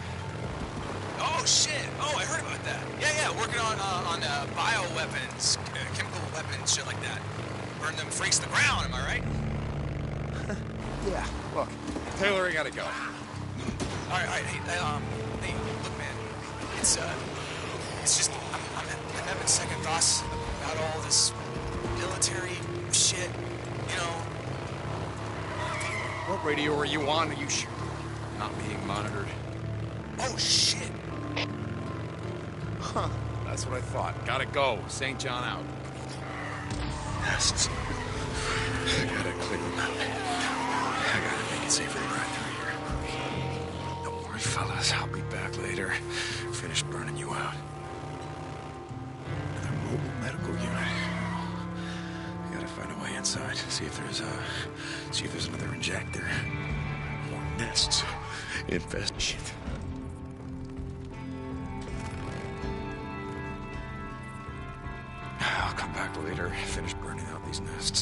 K: Oh shit! Oh, I heard about that. Yeah, yeah, working on uh, on uh, bioweapons, uh, chemical weapons, shit like that. Burn them freaks to the ground. Am I right?
D: Yeah. Look, Taylor, I gotta go.
K: All right, all right. Hey, um, hey, look, man. It's uh, it's just I'm, I'm, I'm having second thoughts about all this military shit. You know.
D: What radio are you on? Are you sure? Not being monitored.
K: Oh shit.
D: Huh. That's what I thought. Gotta go. Saint John out. Nests. I gotta clear them out. I gotta make it safer to ride through here. Don't worry, fellas. I'll be back later. Finish burning you out. Another mobile medical unit. I gotta find a way inside. See if there's a. See if there's another injector. More nests. Infest shit. I'll come back later, finish burning out these nests.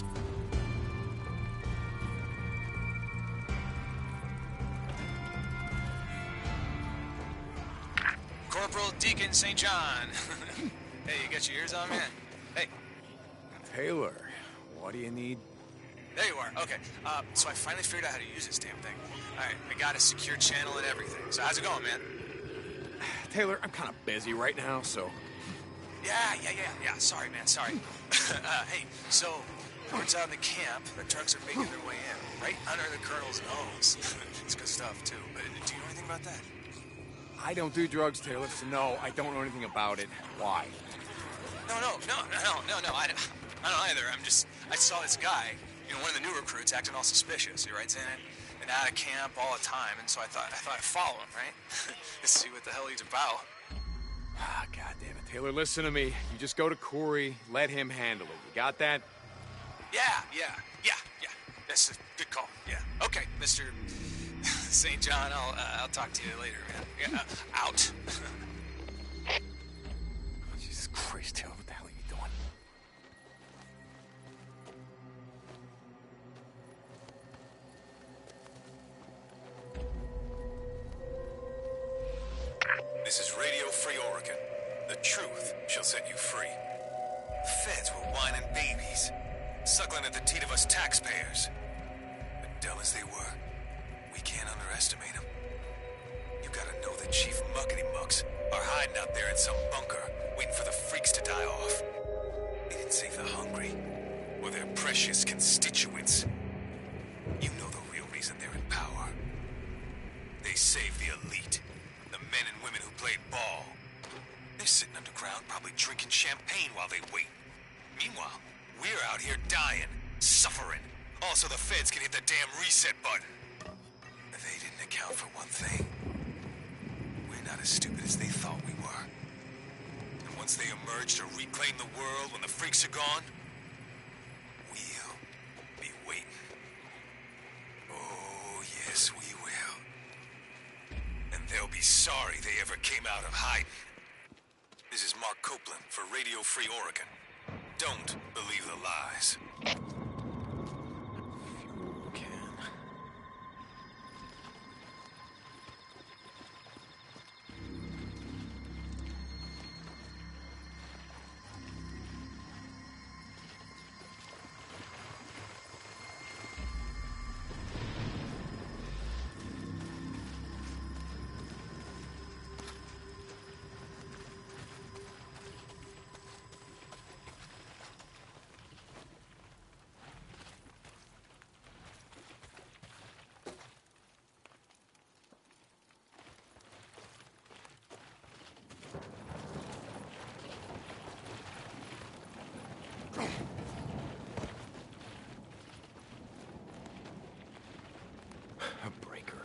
K: Corporal Deacon Saint John. Hey, you got your ears on, man? Hey.
D: Taylor, what do you need?
K: There you are. Okay. Uh, so I finally figured out how to use this damn thing. All right, I got a secure channel and everything. So how's it going, man?
D: Taylor, I'm kind of busy right now, so...
K: Yeah, yeah, yeah, yeah. Sorry, man, sorry. uh, hey, so, word's out in the camp, the trucks are making their way in, right under the colonel's nose. It's good stuff, too. But do you know anything about that?
D: I don't do drugs, Taylor, so no, I don't know anything about it. Why?
K: No, no, no, no, no, no, I don't, I don't either. I'm just, I saw this guy, you know, one of the new recruits acting all suspicious, right, saying it? And out of camp all the time, and so I thought, I thought I'd follow him, right? To see what the hell he's about.
D: Ah, God damn it, Taylor, listen to me. You just go to Corey, let him handle it. You got that?
K: Yeah, yeah, yeah, yeah. That's a good call. Yeah. Okay, Mister Saint John. I'll uh, I'll talk to you later, man. Yeah, uh, out.
D: Jesus Christ, Taylor, what the hell are you doing?
O: This is Radio Free Oregon. The truth shall set you free. The feds were whining babies, suckling at the teat of us taxpayers. But dumb as they were, we can't underestimate them. You gotta know that Chief Muckety-Mucks are hiding out there in some bunker, waiting for the freaks to die off. They didn't save the hungry, or their precious constituents. You know the real reason they're in power. They save the elite, the men and women who played ball. They're sitting underground, probably drinking champagne while they wait. Meanwhile, we're out here dying, suffering. Also, the feds can hit the damn reset button. They didn't account for one thing. We're not as stupid as they thought we were. And once they emerge to reclaim the world when the freaks are gone, we'll be waiting. Oh, yes, we will. And they'll be sorry they ever came out of hiding. This is Mark Copeland for Radio Free Oregon. Don't believe the lies.
B: Fuel can. A breaker.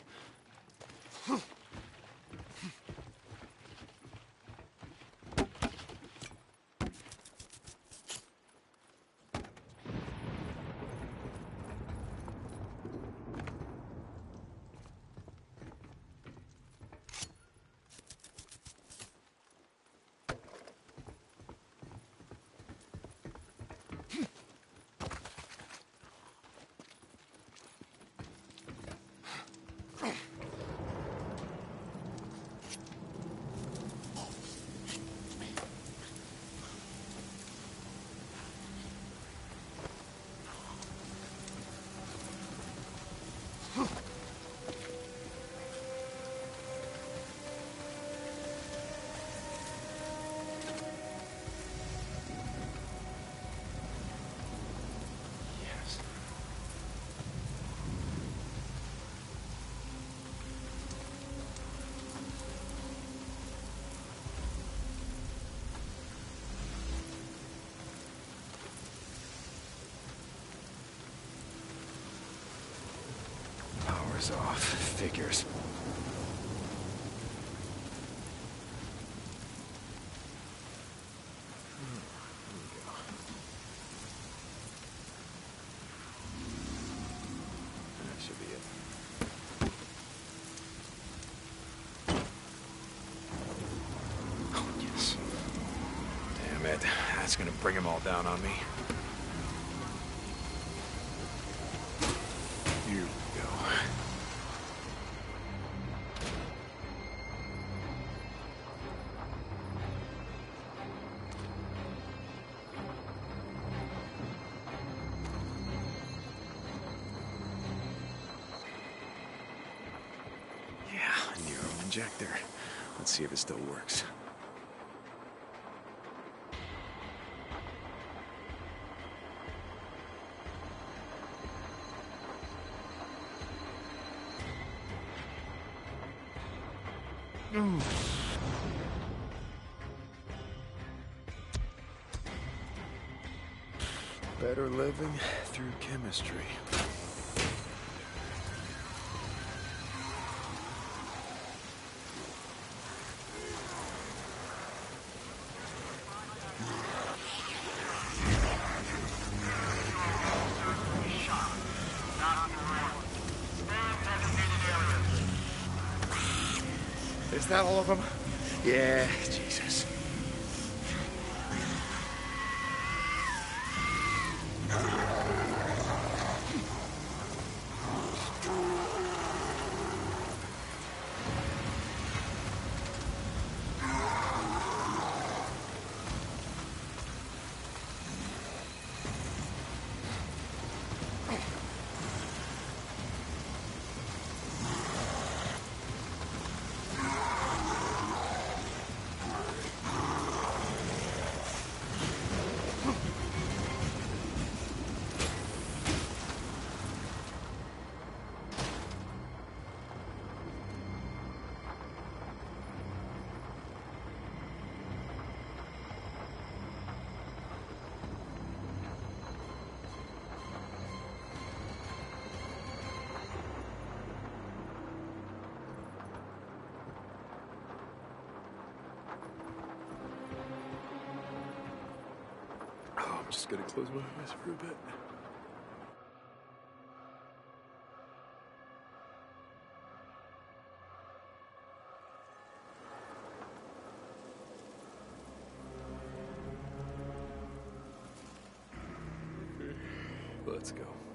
B: Power's off. Figures. That should be it. Oh, yes. Damn it. That's gonna bring them all down on me. Here we go. Yeah, a Nero injector. Let's see if it still works. Ooh. Better living through chemistry. Is that all of them? Yeah, Jesus. Just gotta close my eyes for a bit. Let's go.